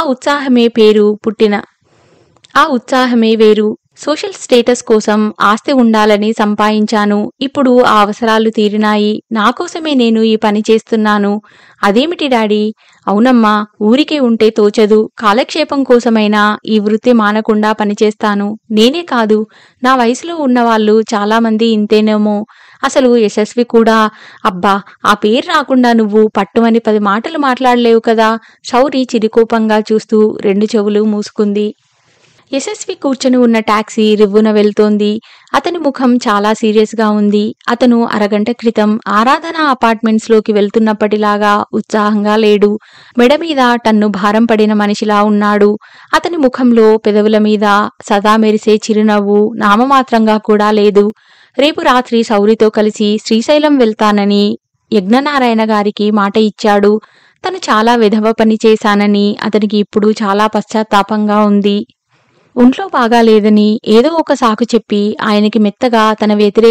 ఉత్సాహమే వేరు. సోషల్ స్టేటస్ కోసం ఆస్తి ఉండాలని సంపాదించాను. ఇప్పుడు ఆ అవసరాలు తీరినాయి. నాకోసమే నేను ఈ పని చేస్తున్నాను. అదేమిటి డాడీ? అవునమ్మా, ఊరికే ఉంటే తోచదు. కాలక్షేపం కోసమైనా ఈ వృత్తి మానకుండా పనిచేస్తాను. నేనే కాదు, నా వయసులో ఉన్నవాళ్ళు చాలామంది ఇంతేనేమో. అసలు యశస్వి కూడా. అబ్బా, ఆ పేరు రాకుండా నువ్వు పట్టుమని 10 మాటలు మాట్లాడలేవు కదా. శౌరి చిరికోపంగా చూస్తూ 2 చెవులు మూసుకుంది. యశస్వి కూర్చొని ఉన్న టాక్సీ రివ్వున వెళ్తోంది. అతని ముఖం చాలా సీరియస్ గా ఉంది. అతను అరగంట క్రితం ఆరాధన అపార్ట్మెంట్స్ లోకి వెళ్తున్నప్పటిలాగా ఉత్సాహంగా లేడు. మెడ మీద టన్ను భారం పడిన మనిషిలా ఉన్నాడు. అతని ముఖంలో, పెదవుల మీద సదా మెరిసే చిరునవ్వు నామమాత్రంగా కూడా లేదు. రేపు రాత్రి శౌరితో కలిసి శ్రీశైలం వెళ్తానని యజ్ఞనారాయణ గారికి మాట ఇచ్చాడు. తను చాలా విధవ పని చేశానని అతనికి ఇప్పుడు చాలా పశ్చాత్తాపంగా ఉంది. ఒంట్లో బాగాలేదని ఏదో ఒక సాకు చెప్పి ఆయనకి మెత్తగా తన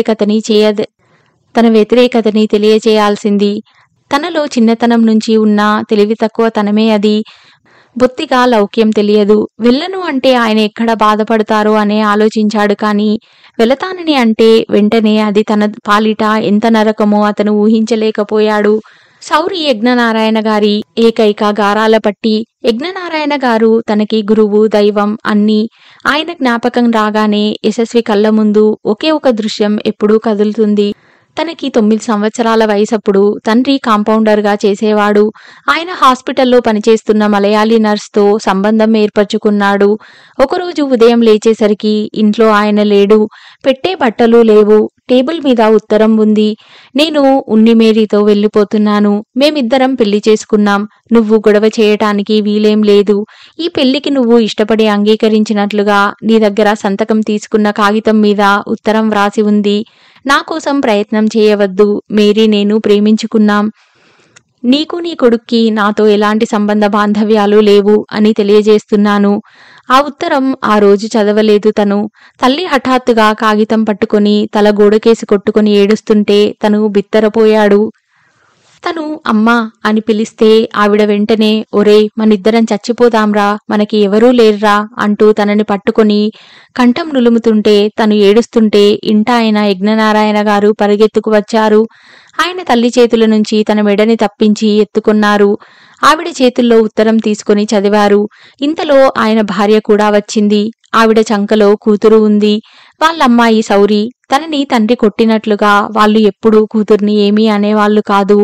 వ్యతిరేకతని తెలియచేయాల్సింది. తనలో చిన్నతనం నుంచి ఉన్న తెలివి తక్కువ తనమే అది. బొత్తిగా లౌక్యం తెలియదు. వెళ్ళను అంటే ఆయన ఎక్కడ బాధపడతారో అనే ఆలోచించాడు. కానీ వెళతానని అంటే వెంటనే అది తన పాలిట ఎంత నరకమో అతను ఊహించలేకపోయాడు. శౌరి యజ్ఞనారాయణ గారి ఏకైక గారాల పట్టి. యజ్ఞనారాయణ గారు తనకి గురువు, దైవం అన్నీ. ఆయన జ్ఞాపకం రాగానే యశస్వి కళ్ళ ముందు ఒకే ఒక దృశ్యం ఎప్పుడూ కదులుతుంది. తనకి 9 సంవత్సరాల వయసప్పుడు తండ్రి కాంపౌండర్గా చేసేవాడు. ఆయన హాస్పిటల్లో పనిచేస్తున్న మలయాళీ నర్స్తో సంబంధం ఏర్పరచుకున్నాడు. ఒకరోజు ఉదయం లేచేసరికి ఇంట్లో ఆయన లేడు. పెట్టే బట్టలు లేవు. టేబుల్ మీద ఉత్తరం ఉంది. నేను ఉన్నిమేరీతో వెళ్ళిపోతున్నాను. మేమిద్దరం పెళ్లి చేసుకున్నాం. నువ్వు గొడవ చేయటానికి వీలేం లేదు. ఈ పెళ్లికి నువ్వు ఇష్టపడి అంగీకరించినట్లుగా నీ దగ్గర సంతకం తీసుకున్న కాగితం మీద ఉత్తరం వ్రాసి ఉంది. నా కోసం ప్రయత్నం చేయవద్దు. మేరీ నేను ప్రేమించుకున్నాం. నీకు నీ కొడుక్కి నాతో ఎలాంటి సంబంధ బాంధవ్యాలు లేవు అని తెలియజేస్తున్నాను. ఆ ఉత్తరం ఆ రోజు చదవలేదు తను. తల్లి హఠాత్తుగా కాగితం పట్టుకొని తల గోడకేసి కొట్టుకుని ఏడుస్తుంటే తను బిత్తరపోయాడు. తను అమ్మా అని పిలిస్తే ఆవిడ వెంటనే ఒరేయ్, మనిద్దరం చచ్చిపోదాంరా, మనకి ఎవరూ లేర్రా అంటూ తనని పట్టుకొని కంఠం నులుముతుంటే తను ఏడుస్తుంటే ఇంట ఆయన యజ్ఞనారాయణ గారు పరిగెత్తుకు వచ్చారు. ఆయన తల్లి చేతుల నుంచి తన మెడని తప్పించి ఎత్తుకున్నారు. ఆవిడ చేతుల్లో ఉత్తరం తీసుకుని చదివారు. ఇంతలో ఆయన భార్య కూడా వచ్చింది. ఆవిడ చంకలో కూతురు ఉంది. వాళ్ళమ్మాయి శౌరి. తనని తండ్రి కొట్టినట్లుగా వాళ్ళు ఎప్పుడూ కూతుర్ని ఏమీ అనేవాళ్లు కాదు.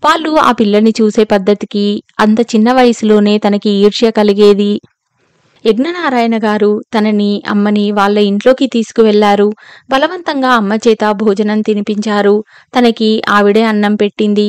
వాళ్ళు ఆ పిల్లని చూసే పద్ధతికి అంత చిన్న వయసులోనే తనకి ఈర్ష్య కలిగేది. యజ్ఞనారాయణ గారు తనని, అమ్మని వాళ్ళ ఇంట్లోకి తీసుకువెళ్లారు. బలవంతంగా అమ్మ చేత భోజనం తినిపించారు. తనకి ఆవిడే అన్నం పెట్టింది.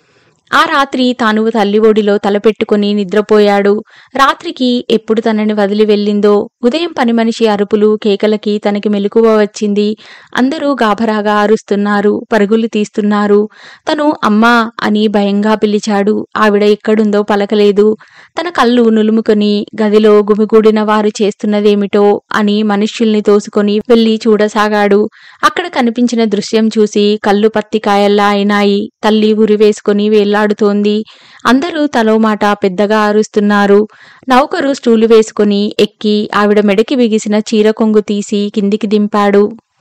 ఆ రాత్రి తాను తల్లి ఒడిలో తలపెట్టుకుని నిద్రపోయాడు. రాత్రికి ఎప్పుడు తనని వదిలి వెళ్ళిందో ఉదయం పనిమనిషి అరుపులు, కేకలకి తనకి మెలకువ వచ్చింది. అందరూ గాభరాగా అరుస్తున్నారు, పరుగులు తీస్తున్నారు. తను అమ్మా అని భయంగా పిలిచాడు. ఆవిడ ఎక్కడుందో పలకలేదు. తన కళ్ళు నులుముకొని గదిలో గుమిగూడిన వారు చేస్తున్నదేమిటో అని మనుష్యుల్ని తోసుకొని వెళ్లి చూడసాగాడు. అక్కడ కనిపించిన దృశ్యం చూసి కళ్ళు పత్తికాయల్లా అయినాయి. తల్లి ఉరివేసుకుని వేళ్లాడుతోంది. అందరూ తలో మాట పెద్దగా అరుస్తున్నారు. నౌకరు స్టూలు వేసుకుని ఎక్కి ఆవిడ మెడకి బిగిసిన చీర కొంగు తీసి కిందికి దింపాడు.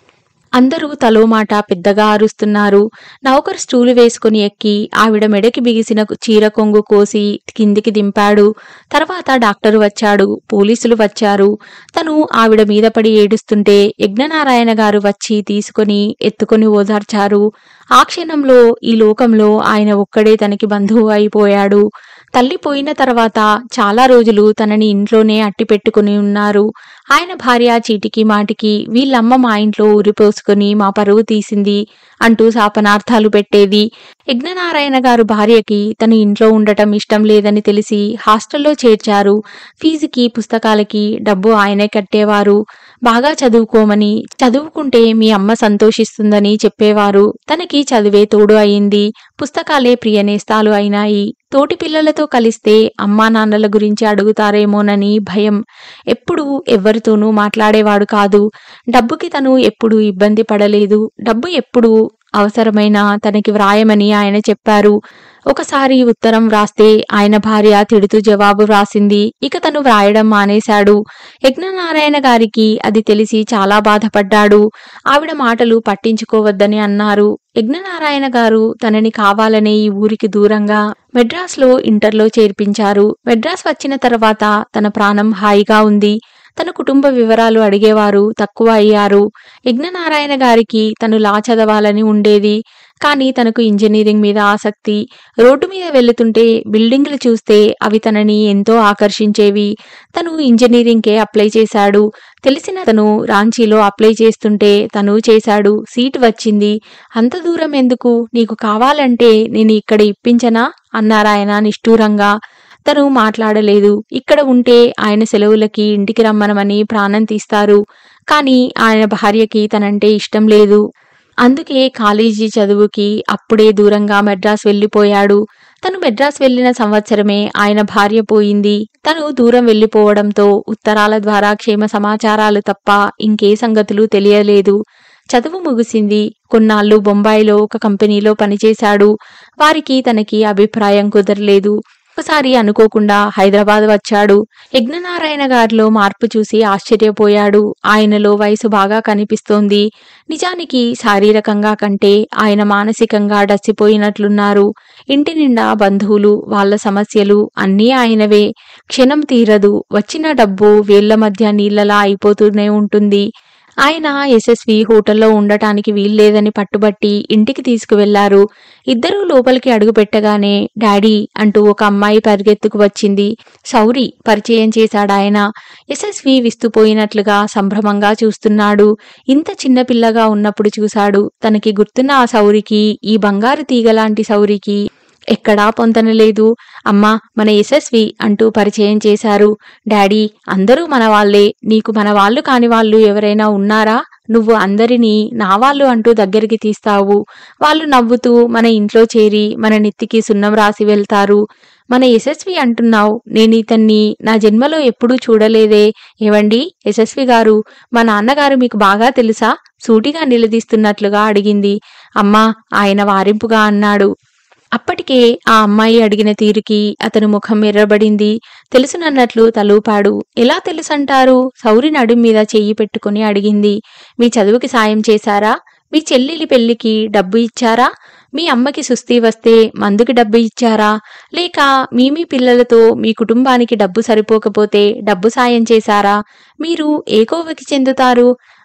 అందరూ తలో మాట పెద్దగా అరుస్తున్నారు. నౌకరు స్టూలు వేసుకుని ఎక్కి ఆవిడ మెడకి బిగిసిన చీర కొంగు కోసి కిందికి దింపాడు. తర్వాత డాక్టరు వచ్చాడు, పోలీసులు వచ్చారు. తను ఆవిడ మీద పడి ఏడుస్తుంటే యజ్ఞనారాయణ గారు వచ్చి తీసుకుని ఎత్తుకొని ఓదార్చారు. ఆ క్షణంలో ఈ లోకంలో ఆయన ఒక్కడే తనకి బంధువు అయిపోయాడు. తల్లి పోయిన తర్వాత చాలా రోజులు తనని ఇంట్లోనే అట్టిపెట్టుకుని ఉన్నారు. ఆయన భార్య చీటికి మాటికి వీళ్ళమ్మ మా ఇంట్లో ఊరిపోసుకుని మా పరువు తీసింది అంటూ శాపనార్థాలు పెట్టేది. యజ్ఞనారాయణ గారు భార్యకి తను ఇంట్లో ఉండటం ఇష్టం లేదని తెలిసి హాస్టల్లో చేర్చారు. ఫీజుకి, పుస్తకాలకి డబ్బు ఆయనే కట్టేవారు. బాగా చదువుకోమని, చదువుకుంటే మీ అమ్మ సంతోషిస్తుందని చెప్పేవారు. తనకి చదివే తోడు అయింది. పుస్తకాలే ప్రియనేస్తాలు అయినాయి. తోటి పిల్లలతో కలిస్తే అమ్మా నాన్నల గురించి అడుగుతారేమోనని భయం. ఎప్పుడూ ఎవ్వరితోనూ మాట్లాడేవాడు కాదు. డబ్బుకి తను ఎప్పుడూ ఇబ్బంది పడలేదు. డబ్బు ఎప్పుడూ అవసరమైన తనకి వ్రాయమని ఆయన చెప్పారు. ఒకసారి ఉత్తరం వ్రాస్తే ఆయన భార్య తిడుతూ జవాబు వ్రాసింది. ఇక తను వ్రాయడం మానేశాడు. యజ్ఞనారాయణ గారికి అది తెలిసి చాలా బాధపడ్డాడు. ఆవిడ మాటలు పట్టించుకోవద్దని అన్నారు. యజ్ఞనారాయణ గారు తనని కావాలనే ఈ ఊరికి దూరంగా మెడ్రాస్లో ఇంటర్లో చేర్పించారు. మెడ్రాస్ వచ్చిన తర్వాత తన ప్రాణం హాయిగా ఉంది. తన కుటుంబ వివరాలు అడిగేవారు తక్కువ అయ్యారు. యజ్ఞనారాయణ గారికి తను లా చదవాలని ఉండేది. కానీ తనకు ఇంజనీరింగ్ మీద ఆసక్తి. రోడ్డు మీద వెళుతుంటే బిల్డింగ్లు చూస్తే అవి తనని ఎంతో ఆకర్షించేవి. తను ఇంజనీరింగ్కే అప్లై చేశాడు. తెలిసిన తను రాంచీలో అప్లై చేస్తుంటే తను చేశాడు. సీటు వచ్చింది. అంత దూరం ఎందుకు? నీకు కావాలంటే నేను ఇక్కడ ఇప్పించనా అన్నారాయన నిష్ఠూరంగా. తను మాట్లాడలేదు. ఇక్కడ ఉంటే ఆయన సెలవులకి ఇంటికి రమ్మనమని ప్రాణం తీస్తారు. కానీ ఆయన భార్యకి తనంటే ఇష్టం లేదు. అందుకే కాలేజీ చదువుకి అప్పుడే దూరంగా మెడ్రాస్ వెళ్ళిపోయాడు. తను మెడ్రాస్ వెళ్లిన సంవత్సరమే ఆయన భార్య పోయింది. తను దూరం వెళ్లిపోవడంతో ఉత్తరాల ద్వారా క్షేమ సమాచారాలు తప్ప ఇంకే సంగతులు తెలియలేదు. చదువు ముగిసింది. కొన్నాళ్లు బొంబాయిలో ఒక కంపెనీలో పనిచేశాడు. వారికి తనకి అభిప్రాయం కుదరలేదు. ఒకసారి అనుకోకుండా హైదరాబాద్ వచ్చాడు. యజ్ఞనారాయణ గారిలో మార్పు చూసి ఆశ్చర్యపోయాడు. ఆయనలో వయసు బాగా కనిపిస్తోంది. నిజానికి శారీరకంగా కంటే ఆయన మానసికంగా డస్సిపోయినట్లున్నారు. ఇంటి నిండా బంధువులు, వాళ్ళ సమస్యలు అన్నీ ఆయనవే. క్షణం తీరదు. వచ్చిన డబ్బు వేళ్ల మధ్య నీళ్లలా అయిపోతూనే ఉంటుంది. ఆయన యశస్వి హోటల్లో ఉండటానికి వీల్లేదని పట్టుబట్టి ఇంటికి తీసుకువెళ్లారు. ఇద్దరూ లోపలికి అడుగు పెట్టగానే డాడీ అంటూ ఒక అమ్మాయి పరిగెత్తుకు వచ్చింది. శౌరి పరిచయం చేశాడాయన. యశస్వి విస్తుపోయినట్లుగా సంభ్రమంగా చూస్తున్నాడు. ఇంత చిన్నపిల్లగా ఉన్నప్పుడు చూశాడు. తనకి గుర్తున్న ఆ శౌరికి, ఈ బంగారు తీగలాంటి శౌరికి ఎక్కడా పొంతనలేదు. అమ్మా, మన యశస్వి అంటూ పరిచయం చేశారు. డాడీ, అందరూ మన వాళ్లే. నీకు మన వాళ్ళు కాని వాళ్ళు ఎవరైనా ఉన్నారా? నువ్వు అందరినీ నా వాళ్ళు అంటూ దగ్గరికి తీస్తావు. వాళ్ళు నవ్వుతూ మన ఇంట్లో చేరి మన నెత్తికి సున్నం రాసి వెళ్తారు. మన యశస్వి అంటున్నావు. నేనితన్ని నా జన్మలో ఎప్పుడూ చూడలేదే. ఏవండి యశస్వి గారు, మా నాన్నగారు మీకు బాగా తెలుసా? సూటిగా నిలదీస్తున్నట్లుగా అడిగింది. అమ్మా, ఆయన వారింపుగా అన్నాడు. అప్పటికే ఆ అమ్మాయి అడిగిన తీరుకి అతను ముఖం ఎర్రబడింది. తెలుసునన్నట్లు తలూపాడు. ఎలా తెలుసంటారు? శౌరి నడుం మీద చెయ్యి పెట్టుకుని అడిగింది. మీ చదువుకి సాయం చేశారా? మీ చెల్లెలి పెళ్లికి డబ్బు ఇచ్చారా? మీ అమ్మకి సుస్థి వస్తే మందుకి డబ్బు ఇచ్చారా? లేక మీ పిల్లలతో మీ కుటుంబానికి డబ్బు సరిపోకపోతే డబ్బు సాయం చేశారా? మీరు ఏ కోవకి చెందుతారు?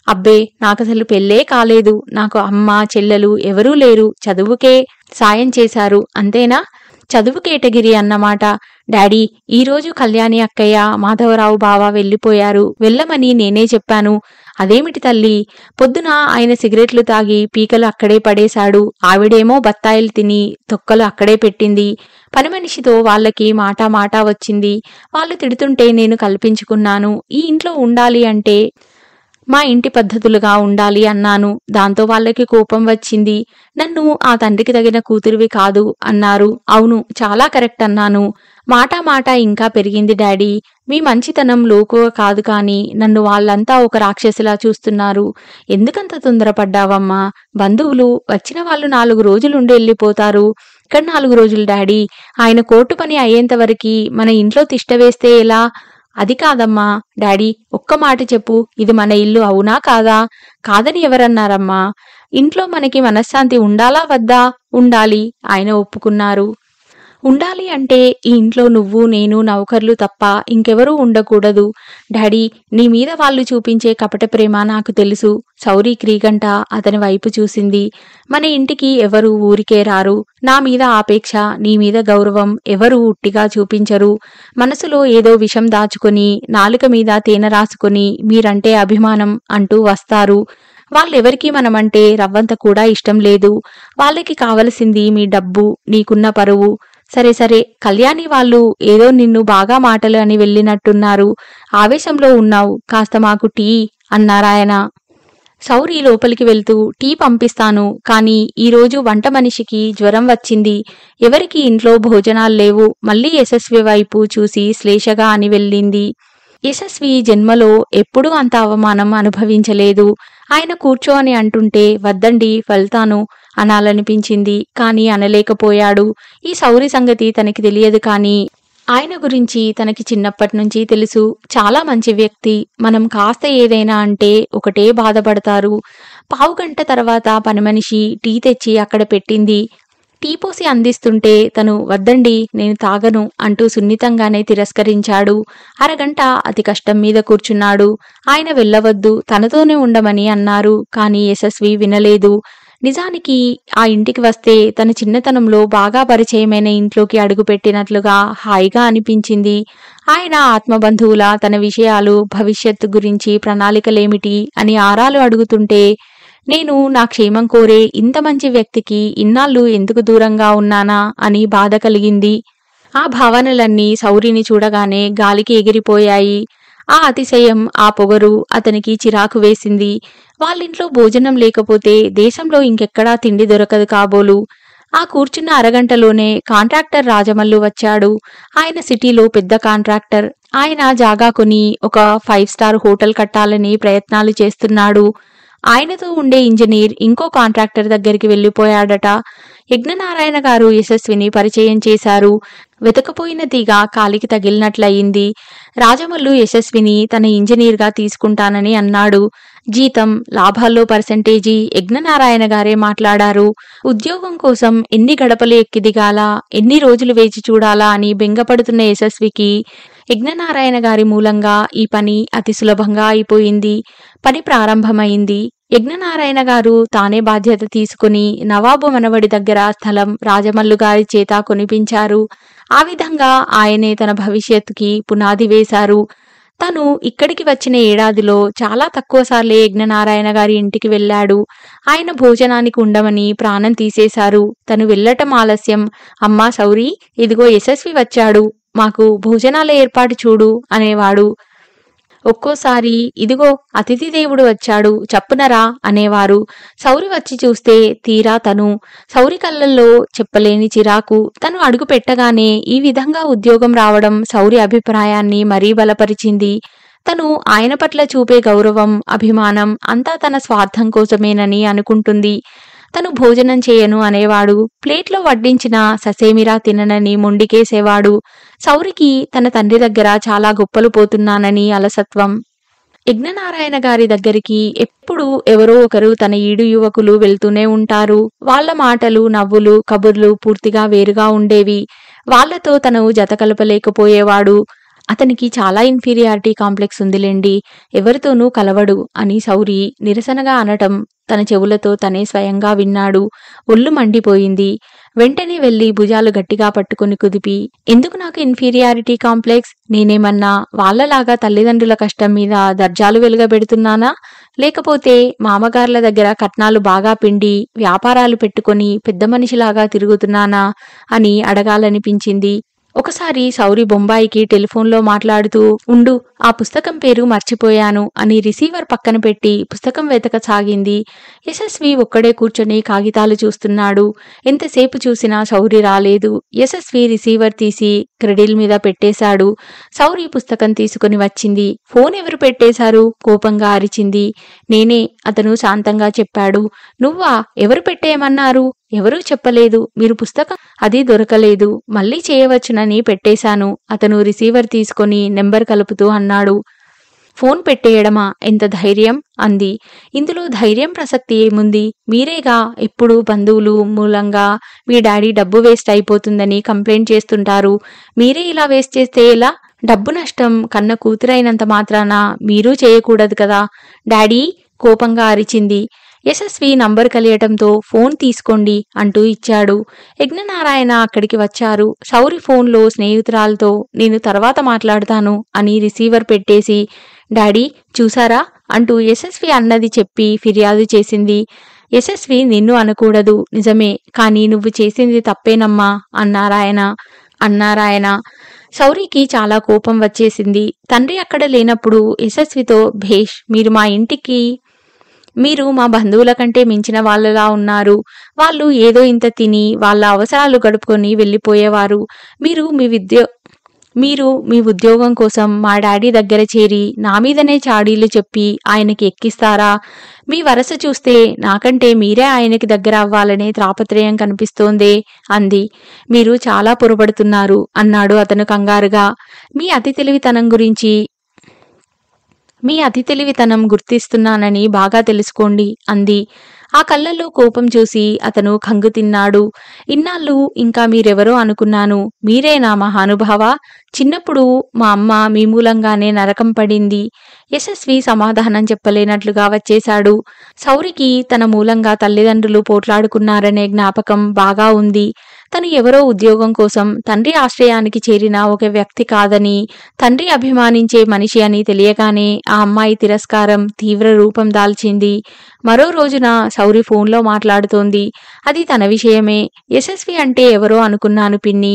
అబ్బే నాకసలు పెళ్ళే కాలేదు, నాకు అమ్మ చెల్లెలు ఎవరూ లేరు, చదువుకే సాయం చేశారు అంతేనా? చదువు కేటగిరీ అన్నమాట. డాడీ, ఈరోజు కళ్యాణి అక్కయ్య మాధవరావు బావ వెళ్ళిపోయారు, వెళ్ళమని నేనే చెప్పాను. అదేమిటి తల్లి? పొద్దున ఆయన సిగరెట్లు తాగి పీకలు అక్కడే పడేశాడు, ఆవిడేమో బత్తాయిలు తిని తొక్కలు అక్కడే పెట్టింది. పని మనిషితో వాళ్ళకి మాటా మాటా వచ్చింది. వాళ్ళు తిడుతుంటే నేను కల్పించుకున్నాను, ఈ ఇంట్లో ఉండాలి అంటే మా ఇంటి పద్ధతులుగా ఉండాలి అన్నాను. దాంతో వాళ్ళకి కోపం వచ్చింది. నన్ను ఆ తండ్రికి తగిన కూతురివి కాదు అన్నారు. అవును, చాలా కరెక్ట్ అన్నాను. మాటా మాటా ఇంకా పెరిగింది డాడీ. మీ మంచితనం లోకువ కాదు, కానీ నన్ను వాళ్ళంతా ఒక రాక్షసిలా చూస్తున్నారు. ఎందుకంత తొందరపడ్డావమ్మా? బంధువులు వచ్చిన వాళ్ళు 4 రోజులుండి వెళ్ళిపోతారు. ఇక్కడ 4 రోజులు డాడీ. ఆయన కోర్టు పని అయ్యేంతవరకు మన ఇంట్లో తిష్ట వేస్తే ఎలా? అది కాదమ్మా. డాడీ, ఒక్క మాట చెప్పు, ఇది మన ఇల్లు అవునా కాదా? కాదని ఎవరన్నారమ్మా? ఇంట్లో మనకి మనశ్శాంతి ఉండాలా వద్దా? ఉండాలి. ఆయన ఒప్పుకున్నారు. ఉండాలి అంటే ఈ ఇంట్లో నువ్వు నేను నౌకర్లు తప్ప ఇంకెవరూ ఉండకూడదు. డాడీ, నీ మీద వాళ్ళు చూపించే కపట ప్రేమ నాకు తెలుసు. సౌరి క్రీగంట అతని వైపు చూసింది. మన ఇంటికి ఎవరు ఊరికే రారు. నా మీద ఆపేక్ష, నీ మీద గౌరవం ఎవరు ఉట్టిగా చూపించరు. మనసులో ఏదో విషం దాచుకొని నాలుక మీద తేనె రాసుకొని మీరంటే అభిమానం అంటూ వస్తారు. వాళ్ళెవరికీ మనమంటే రవ్వంత కూడా ఇష్టం లేదు. వాళ్ళకి కావలసింది మీ డబ్బు, నీకున్న పరువు. సరే సరే, కళ్యాణి వాళ్ళు ఏదో నిన్ను బాగా మాటలు అని వెళ్ళినట్టున్నారు. ఆవేశంలో ఉన్నావు, కాస్త మాకు టీ అన్నారాయన. సౌరి లోపలికి వెళ్తూ టీ పంపిస్తాను, కానీ ఈరోజు వంట మనిషికి జ్వరం వచ్చింది, ఎవరికి ఇంట్లో భోజనాలు లేవు. మళ్ళీ యశస్వి వైపు చూసి శ్లేషగా అని వెళ్ళింది. యశస్వి జన్మలో ఎప్పుడూ అంత అవమానం అనుభవించలేదు. ఆయన కూర్చో అని అంటుంటే వద్దండి వెళ్తాను అనాలనిపించింది, కానీ అనలేకపోయాడు. ఈ సౌరి సంగతి తనకి తెలియదు, కానీ ఆయన గురించి తనకి చిన్నప్పటి నుంచి తెలుసు. చాలా మంచి వ్యక్తి. మనం కాస్త ఏదైనా అంటే ఒకటే బాధపడతారు. పావుగంట తర్వాత పనిమనిషి టీ తెచ్చి అక్కడ పెట్టింది. టీ పోసి అందిస్తుంటే తను వద్దండి నేను తాగను అంటూ సున్నితంగానే తిరస్కరించాడు. అరగంట అతి కష్టం మీద కూర్చున్నాడు. ఆయన వెళ్ళవద్దు, తనతోనే ఉండమని అన్నారు, కానీ యశస్వి వినలేదు. నిజానికి ఆ ఇంటికి వస్తే తన చిన్నతనంలో బాగా పరిచయమైన ఇంట్లోకి అడుగుపెట్టినట్లుగా హాయిగా అనిపించింది. ఆయన ఆత్మబంధువుల తన విషయాలు, భవిష్యత్తు గురించి ప్రణాళికలేమిటి అని ఆరాలు అడుగుతుంటే నేను నా క్షేమం కోరే ఇంత మంచి వ్యక్తికి ఇన్నాళ్ళు ఎందుకు దూరంగా ఉన్నానా అని బాధ కలిగింది. ఆ భావనలన్నీ సౌరిని చూడగానే గాలికి ఎగిరిపోయాయి. ఆ అతిశయం, ఆ పొగరు అతనికి చిరాకు వేసింది. వాళ్ళింట్లో భోజనం లేకపోతే దేశంలో ఇంకెక్కడా తిండి దొరకదు కాబోలు. ఆ కూర్చున్న అరగంటలోనే కాంట్రాక్టర్ రాజమల్లు వచ్చాడు. ఆయన సిటీలో పెద్ద కాంట్రాక్టర్. ఆయన జాగా కొని ఒక 5 స్టార్ హోటల్ కట్టాలని ప్రయత్నాలు చేస్తున్నాడు. ఆయనతో ఉండే ఇంజనీర్ ఇంకో కాంట్రాక్టర్ దగ్గరికి వెళ్ళిపోయాడట. యజ్ఞనారాయణ గారు యశస్విని పరిచయం చేశారు. వెతకపోయిన తీగ కాలికి తగిలినట్లయింది. రాజమల్లు యశస్విని తన ఇంజనీర్గా తీసుకుంటానని అన్నాడు. జీతం, లాభాల్లో పర్సెంటేజీ యజ్ఞనారాయణ గారే మాట్లాడారు. ఉద్యోగం కోసం ఎన్ని గడపలు ఎక్కి దిగాలా, ఎన్ని రోజులు వేచి చూడాలా అని బెంగపడుతున్న యశస్వికి యజ్ఞనారాయణ గారి మూలంగా ఈ పని అతి సులభంగా అయిపోయింది. పని ప్రారంభమైంది. యజ్ఞనారాయణ గారు తానే బాధ్యత తీసుకుని నవాబు మనవడి దగ్గర స్థలం రాజమల్లు గారి చేత కొనిపించారు. ఆ విధంగా ఆయనే తన భవిష్యత్తుకి పునాది వేశారు. తను ఇక్కడికి వచ్చిన ఏడాదిలో చాలా తక్కువ సార్లే యజ్ఞనారాయణ గారి ఇంటికి వెళ్ళాడు. ఆయన భోజనానికి ఉండమని ప్రాణం తీసేశారు. తను వెళ్ళటం ఆలస్యం. అమ్మా సౌరి, ఇదిగో యశస్వి వచ్చాడు, మాకు భోజనాల ఏర్పాటు చూడు అనేవాడు. ఒక్కోసారి ఇదిగో అతిథి దేవుడు వచ్చాడు చప్పునరా అనేవారు. సౌరి వచ్చి చూస్తే తీరా తను. సౌరి కళ్ళల్లో చెప్పలేని చిరాకు. తను అడుగు పెట్టగానే ఈ విధంగా ఉద్యోగం రావడం సౌరి అభిప్రాయాన్ని మరీ బలపరిచింది. తను ఆయన పట్ల చూపే గౌరవం, అభిమానం అంతా తన స్వార్థం కోసమేనని అనుకుంటుంది. తను భోజనం చేయను అనేవాడు. ప్లేట్లో వడ్డించిన ససేమిరా తిననని మొండికేసేవాడు. సౌరికి తన తండ్రి దగ్గర చాలా గొప్పలు పోతున్నానని అలసత్వం. యజ్ఞనారాయణ గారి దగ్గరికి ఎప్పుడు ఎవరో ఒకరు తన ఈడు యువకులు వెళ్తూనే ఉంటారు. వాళ్ల మాటలు, నవ్వులు, కబుర్లు పూర్తిగా వేరుగా ఉండేవి. వాళ్లతో తను జత కలపలేకపోయేవాడు. అతనికి చాలా ఇన్ఫీరియారిటీ కాంప్లెక్స్ ఉందిలేండి, ఎవరితోనూ కలవడు అని శౌరి నిరసనగా అనటం తన చెవులతో తనే స్వయంగా విన్నాడు. ఒళ్ళు మండిపోయింది. వెంటనే వెళ్లి భుజాలు గట్టిగా పట్టుకుని కుదిపి, ఎందుకు నాకు ఇన్ఫీరియారిటీ కాంప్లెక్స్? నేనేమన్నా వాళ్లలాగా తల్లిదండ్రుల కష్టం మీద దర్జాలు వెలుగబెడుతున్నానా? లేకపోతే మామగార్ల దగ్గర కట్నాలు బాగా పిండి వ్యాపారాలు పెట్టుకొని పెద్ద మనిషిలాగా తిరుగుతున్నానా అని అడగాలనిపించింది. ఒకసారి శౌరి బొంబాయికి టెలిఫోన్లో మాట్లాడుతూ, ఉండు, ఆ పుస్తకం పేరు మర్చిపోయాను అని రిసీవర్ పక్కన పెట్టి పుస్తకం వెతకసాగింది. యశస్వి ఒక్కడే కూర్చొని కాగితాలు చూస్తున్నాడు. ఎంతసేపు చూసినా శౌరి రాలేదు. యశస్వి రిసీవర్ తీసి క్రెడిల్ మీద పెట్టేశాడు. శౌరి పుస్తకం తీసుకుని వచ్చింది. ఫోన్ ఎవరు పెట్టేశారు? కోపంగా అరిచింది. నేనే, అతను శాంతంగా చెప్పాడు. నువ్వా? ఎవరు పెట్టేయమన్నారు? ఎవరూ చెప్పలేదు. మీరు పుస్తకం అది దొరకలేదు, మళ్ళీ చేయవచ్చునని పెట్టేశాను. అతను రిసీవర్ తీసుకొని నెంబర్ కలుపుతూ అన్నాడు. ఫోన్ పెట్టేయడమా? ఎంత ధైర్యం? అంది. ఇందులో ధైర్యం ప్రసక్తి ఏముంది? మీరేగా ఎప్పుడు బంధువులు మూలంగా మీ డాడీ డబ్బు వేస్ట్ అయిపోతుందని కంప్లైంట్ చేస్తుంటారు. మీరే ఇలా వేస్ట్ చేస్తే ఎలా? డబ్బు నష్టం కన్న కూతురైనంత మాత్రాన మీరూ చేయకూడదు కదా. డాడీ, కోపంగా అరిచింది. యశస్వి నంబర్ కలియటంతో ఫోన్ తీసుకోండి అంటూ ఇచ్చాడు. యజ్ఞనారాయణ అక్కడికి వచ్చారు. శౌరి ఫోన్లో స్నేహితురాలతో నేను తర్వాత మాట్లాడతాను అని రిసీవర్ పెట్టేసి, డాడీ చూసారా అంటూ యశస్వి అన్నది చెప్పి ఫిర్యాదు చేసింది. యశస్వి నిన్ను అనకూడదు, నిజమే, కానీ నువ్వు చేసింది తప్పేనమ్మా అన్నారాయన. శౌరికి చాలా కోపం వచ్చేసింది. తండ్రి అక్కడ లేనప్పుడు యశస్వితో, భేష్, మీరు మా బంధువుల కంటే మించిన వాళ్ళలా ఉన్నారు. వాళ్ళు ఏదో ఇంత తిని వాళ్ళ అవసరాలు గడుపుకొని వెళ్ళిపోయేవారు. మీరు మీ ఉద్యోగం కోసం మా డాడీ దగ్గర చేరి నా మీదనే చాడీలు చెప్పి ఆయనకి ఎక్కిస్తారా? మీ వరస చూస్తే నాకంటే మీరే ఆయనకి దగ్గర అవ్వాలనే తాపత్రయం కనిపిస్తోందే అంది. మీరు చాలా పొరపడుతున్నారు అన్నాడు అతను కంగారుగా. మీ అతి తెలివితనం గుర్తిస్తున్నానని బాగా తెలుసుకోండి అంది. ఆ కళ్ళల్లో కోపం చూసి అతను కంగు తిన్నాడు. ఇన్నాళ్ళు ఇంకా మీరెవరో అనుకున్నాను. మీరేనా మహానుభావ? చిన్నప్పుడు మా అమ్మ మీ మూలంగానే నరకం పడింది. యశస్వి సమాధానం చెప్పలేనట్లుగా వచ్చేశాడు. శౌరికి తన మూలంగా తల్లిదండ్రులు పోట్లాడుకున్నారనే జ్ఞాపకం బాగా ఉంది. తను ఎవరో ఉద్యోగం కోసం తండ్రి ఆశ్రయానికి చేరిన ఒక వ్యక్తి కాదని, తండ్రి అభిమానించే మనిషి అని తెలియగానే ఆ అమ్మాయి తిరస్కారం తీవ్ర రూపం దాల్చింది. మరో రోజున శౌరి ఫోన్లో మాట్లాడుతోంది. అది తన విషయమే. యశస్వి అంటే ఎవరో అనుకున్నాను పిన్ని.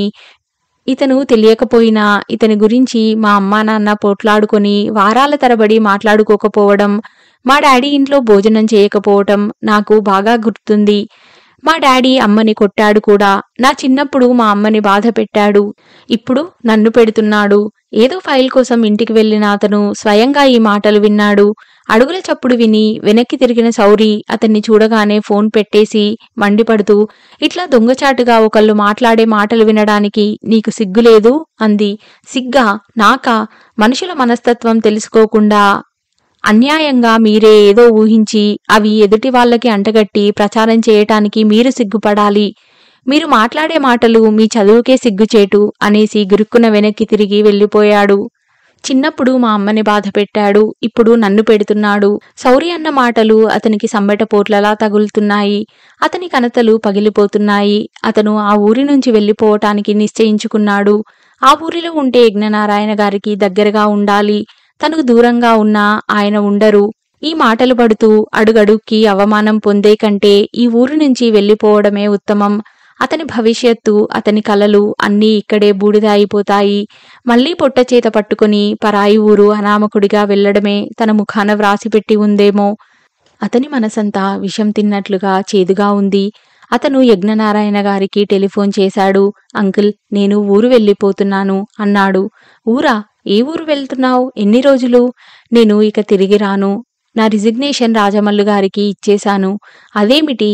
ఇతను తెలియకపోయినా ఇతని గురించి మా అమ్మా నాన్న పోట్లాడుకొని వారాల తరబడి మాట్లాడుకోకపోవడం, మా డాడీ ఇంట్లో భోజనం చేయకపోవటం నాకు బాగా గుర్తుంది. మా డాడీ అమ్మని కొట్టాడు కూడా. నా చిన్నప్పుడు మా అమ్మని బాధ పెట్టాడు. ఇప్పుడు నన్ను పెడుతున్నాడు. ఏదో ఫైల్ కోసం ఇంటికి వెళ్లిన అతను స్వయంగా ఈ మాటలు విన్నాడు. అడుగుల చప్పుడు విని వెనక్కి తిరిగిన శౌరి అతన్ని చూడగానే ఫోన్ పెట్టేసి మండిపడుతూ, ఇట్లా దొంగచాటుగా ఒకళ్ళు మాట్లాడే మాటలు వినడానికి నీకు సిగ్గులేదు అంది. సిగ్గా? నాకా? మనుషుల మనస్తత్వం తెలుసుకోకుండా అన్యాయంగా మీరే ఏదో ఊహించి అవి ఎదుటి వాళ్ళకి అంటగట్టి ప్రచారం చేయటానికి మీరు సిగ్గుపడాలి. మీరు మాట్లాడే మాటలు మీ చదువుకే సిగ్గుచేటు అనేసి గురుక్కున వెనక్కి తిరిగి వెళ్ళిపోయాడు. చిన్నప్పుడు మా అమ్మని బాధ పెట్టాడు, ఇప్పుడు నన్ను పెడుతున్నాడు. శౌరి అన్న మాటలు అతనికి సంబట పోట్లలా తగులుతున్నాయి. అతని కనతలు పగిలిపోతున్నాయి. అతను ఆ ఊరి నుంచి వెళ్ళిపోవటానికి నిశ్చయించుకున్నాడు. ఆ ఊరిలో ఉంటే యజ్ఞనారాయణ గారికి దగ్గరగా ఉండాలి. తనకు దూరంగా ఉన్నా ఆయన ఉండరు. ఈ మాటలు పడుతూ అడుగడుక్కి అవమానం పొందే కంటే ఈ ఊరు నుంచి వెళ్ళిపోవడమే ఉత్తమం. అతని భవిష్యత్తు, అతని కలలు అన్నీ ఇక్కడే బూడిద అయిపోతాయి. మళ్లీ పొట్టచేత పట్టుకుని పరాయి ఊరు అనామకుడిగా వెళ్లడమే తన ముఖాన వ్రాసిపెట్టి ఉందేమో. అతని మనసంతా విషం తిన్నట్లుగా చేదుగా ఉంది. అతను యజ్ఞనారాయణ గారికి టెలిఫోన్ చేశాడు. అంకుల్, నేను ఊరు వెళ్ళిపోతున్నాను అన్నాడు. ఊరా? ఏ ఊరు వెళ్తున్నావు? ఎన్ని రోజులు? నేను ఇక తిరిగి రాను. నా రిజిగ్నేషన్ రాజమల్లు గారికి ఇచ్చేశాను. అదేమిటి?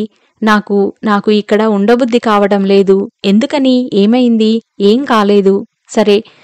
నాకు ఇక్కడ ఉండబుద్ధి కావడం లేదు. ఎందుకని? ఏమైంది? ఏం కాలేదు. సరే,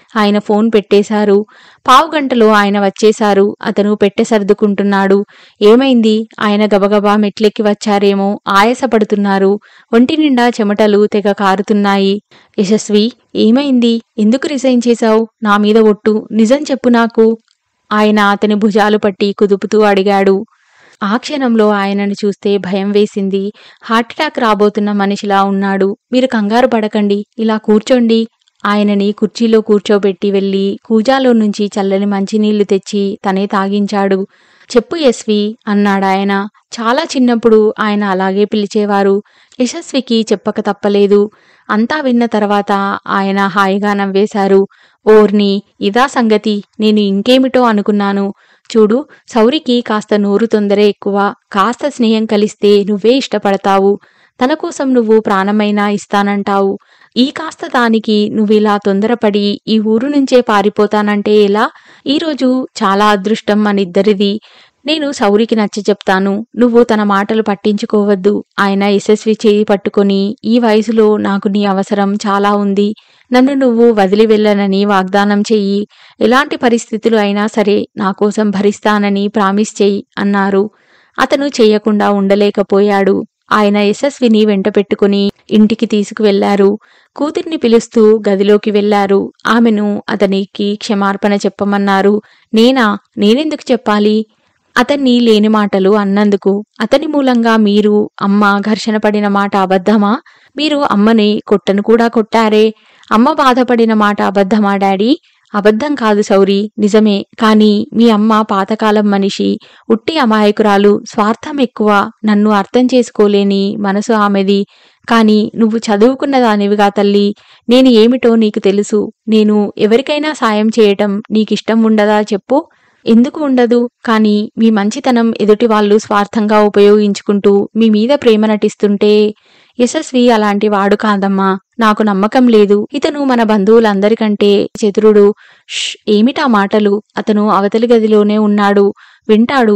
ఆయన ఫోన్ పెట్టేశారు. పావుగంటలో ఆయన వచ్చేశారు. అతను పెట్టె సర్దుకుంటున్నాడు. ఏమైంది? ఆయన గబగబా మెట్లెక్కి వచ్చారేమో, ఆయాసపడుతున్నారు. ఒంటి నిండా చెమటలు తెగ కారుతున్నాయి. యశస్వి, ఏమైంది? ఎందుకు రిజైన్ చేశావు? నా మీద ఒట్టు, నిజం చెప్పు నాకు. ఆయన అతని భుజాలు పట్టి కుదుపుతూ అడిగాడు. ఆ క్షణంలో ఆయనను చూస్తే భయం వేసింది. హార్ట్అటాక్ రాబోతున్న మనిషిలా ఉన్నాడు. మీరు కంగారు పడకండి, ఇలా కూర్చోండి. ఆయనని కుర్చీలో కూర్చోబెట్టి వెళ్లి కూజాలో నుంచి చల్లని మంచినీళ్లు తెచ్చి తనే తాగించాడు. చెప్పు యశ్వి అన్నాడాయన. చాలా చిన్నప్పుడు ఆయన అలాగే పిలిచేవారు. యశస్వికి చెప్పక తప్పలేదు. అంతా విన్న తర్వాత ఆయన హాయిగా నవ్వేశారు. ఓర్ని, ఇదా సంగతి, నేను ఇంకేమిటో అనుకున్నాను. చూడు, సౌరికి కాస్త నోరు తొందరే ఎక్కువ. కాస్త స్నేహం కలిస్తే నువ్వే ఇష్టపడతావు. తన కోసం నువ్వు ప్రాణమైనా ఇస్తానంటావు. ఈ కాస్త దానికి నువ్విలా తొందరపడి ఈ ఊరు నుంచే పారిపోతానంటే ఎలా? ఈరోజు చాలా అదృష్టం మనిద్దరిది. నేను సౌరికి నచ్చ చెప్తాను. నువ్వు తన మాటలు పట్టించుకోవద్దు. ఆయన యశస్వి చేయి పట్టుకొని, ఈ వయసులో నాకు నీ అవసరం చాలా ఉంది. నన్ను నువ్వు వదిలి వెళ్ళనని వాగ్దానం చెయ్యి. ఎలాంటి పరిస్థితులు అయినా సరే నా కోసం భరిస్తానని ప్రామిస్ చెయ్యి అన్నారు. అతను చెయ్యకుండా ఉండలేకపోయాడు. ఆయన యశస్విని వెంట పెట్టుకుని ఇంటికి తీసుకువెళ్లారు. కూతుర్ని పిలుస్తూ గదిలోకి వెళ్లారు. ఆమెను అతనికి క్షమార్పణ చెప్పమన్నారు. నేనెందుకు చెప్పాలి? అతన్ని లేని మాటలు అన్నందుకు. అతని మూలంగా మీరు, అమ్మ ఘర్షణ పడిన మాట అబద్ధమా? మీరు అమ్మని కొట్టను కూడా కొట్టారే. అమ్మ బాధపడిన మాట అబద్ధమా డాడీ? అబద్ధం కాదు సౌరి, నిజమే. కానీ మీ అమ్మ పాతకాలం మనిషి, ఉట్టి అమాయకురాలు, స్వార్థం ఎక్కువ, నన్ను అర్థం చేసుకోలేని మనసు ఆమెది. కాని నువ్వు చదువుకున్న దానివిగా తల్లి. నేను ఏమిటో నీకు తెలుసు. నేను ఎవరికైనా సాయం చేయటం నీకిష్టం ఉండదా చెప్పు? ఎందుకు ఉండదు? కానీ మీ మంచితనం ఎదుటి వాళ్ళు స్వార్థంగా ఉపయోగించుకుంటూ మీ మీద ప్రేమ నటిస్తుంటే. యశస్వి అలాంటి వాడు కాదమ్మా. నాకు నమ్మకం లేదు. ఇతను మన బంధువులందరికంటే చతురుడు. ఏమిటా మాటలు? అతను అవతలి గదిలోనే ఉన్నాడు. వింటాడు.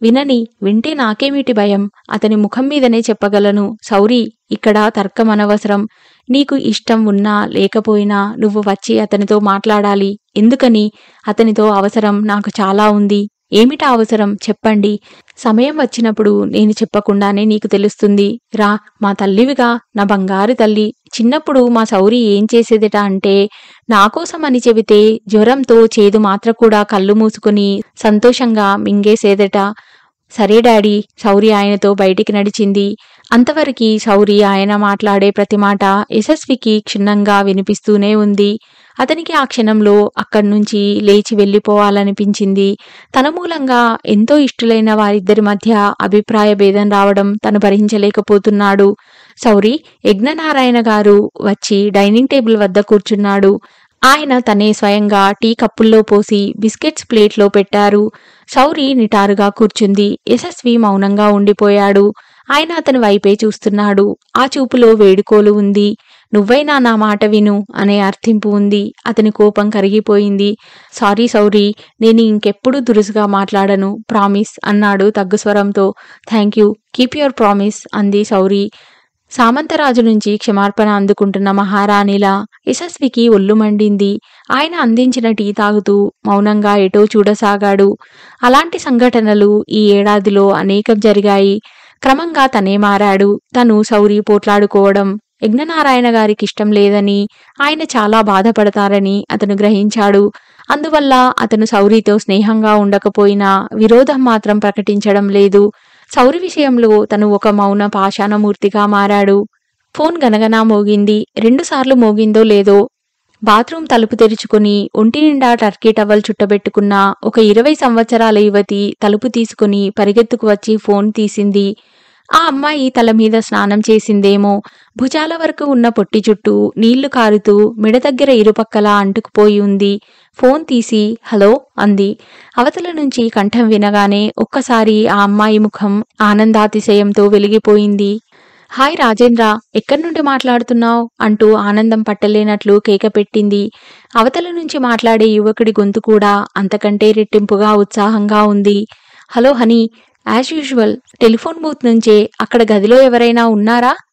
వింటే నాకేమిటి భయం? అతని ముఖం మీదనే చెప్పగలను. సౌరి, ఇక్కడ తర్కం అనవసరం. నీకు ఇష్టం ఉన్నా లేకపోయినా నువ్వు వచ్చి అతనితో మాట్లాడాలి. ఎందుకని? అతనితో అవసరం నాకు చాలా ఉంది. ఏమిటా అవసరం చెప్పండి. సమయం వచ్చినప్పుడు నేను చెప్పకుండానే నీకు తెలుస్తుంది. రా, మా తల్లివిగా, నా బంగారు తల్లి. చిన్నప్పుడు మా సౌరి ఏం చేసేదట అంటే, నాకోసం అని చెబితే జ్వరంతో చేదు మాత్ర కూడా కళ్ళు మూసుకుని సంతోషంగా మింగేసేదట. సరే డాడీ. సౌరి ఆయనతో బయటికి నడిచింది. అంతవరకు సౌరి ఆయన మాట్లాడే ప్రతి మాట యశస్వికి క్షుణ్ణంగా వినిపిస్తూనే ఉంది. అతనికి ఆ క్షణంలో అక్కడ్నుంచి లేచి వెళ్ళిపోవాలనిపించింది. తన మూలంగా ఎంతో ఇష్టులైన వారిద్దరి మధ్య అభిప్రాయ భేదం రావడం తను భరించలేకపోతున్నాడు. సౌరి, యజ్ఞనారాయణ గారు వచ్చి డైనింగ్ టేబుల్ వద్ద కూర్చున్నాడు. ఆయన తనే స్వయంగా టీ కప్పుల్లో పోసి బిస్కెట్స్ ప్లేట్లో పెట్టారు. సౌరి నిటారుగా కూర్చుంది. యశస్వి మౌనంగా ఉండిపోయాడు. ఆయన అతని వైపే చూస్తున్నాడు. ఆ చూపులో వేడుకోలు ఉంది. నువ్వైనా నా మాట విను అనే అర్థింపు ఉంది. అతని కోపం కరిగిపోయింది. సారీ సౌరి, నేను ఇంకెప్పుడు దురుసుగా మాట్లాడను, ప్రామిస్ అన్నాడు తగ్గుస్వరంతో. Thank you, keep your promise అంది సౌరి. సామంతరాజు నుంచి క్షమార్పణ అందుకుంటున్న మహారాణిలా యశస్వికి ఒళ్ళు మండింది. ఆయన అందించిన టీ తాగుతూ మౌనంగా ఎటో చూడసాగాడు. అలాంటి సంఘటనలు ఈ ఏడాదిలో అనేకం జరిగాయి. క్రమంగా తనే మారాడు. తను సౌరి పోట్లాడుకోవడం యజ్ఞనారాయణ గారికి ఇష్టం లేదని, ఆయన చాలా బాధపడతారని అతను గ్రహించాడు. అందువల్ల అతను సౌరితో స్నేహంగా ఉండకపోయినా విరోధం మాత్రం ప్రకటించడం లేదు. సౌరి విషయంలో తను ఒక మౌన పాషాణమూర్తిగా మారాడు. ఫోన్ గనగనా మోగింది. 2 సార్లు మోగిందో లేదో బాత్రూం తలుపు తెరుచుకుని ఒంటి నిండా టర్కీ టవల్ చుట్టబెట్టుకున్న ఒక 20 సంవత్సరాల యువతి తలుపు తీసుకుని పరిగెత్తుకు వచ్చి ఫోన్ తీసింది. ఆ అమ్మాయి తల మీద స్నానం చేసిందేమో. భుజాల వరకు ఉన్న పొట్టి చుట్టూ నీళ్లు కారుతూ మెడ దగ్గర ఇరుపక్కలా అంటుకుపోయి ఉంది. ఫోన్ తీసి హలో అంది. అవతల నుంచి కంఠం వినగానే ఒక్కసారి ఆ అమ్మాయి ముఖం ఆనందాతిశయంతో వెలిగిపోయింది. హాయ్ రాజేంద్ర, ఎక్కడి నుండి మాట్లాడుతున్నావు అంటూ ఆనందం పట్టలేనట్లు కేక పెట్టింది. అవతల నుంచి మాట్లాడే యువకుడి గొంతు కూడా అంతకంటే రెట్టింపుగా ఉత్సాహంగా ఉంది. Hello honey, as usual. Telephone booth నుంచే. అక్కడ గదిలో ఎవరైనా ఉన్నారా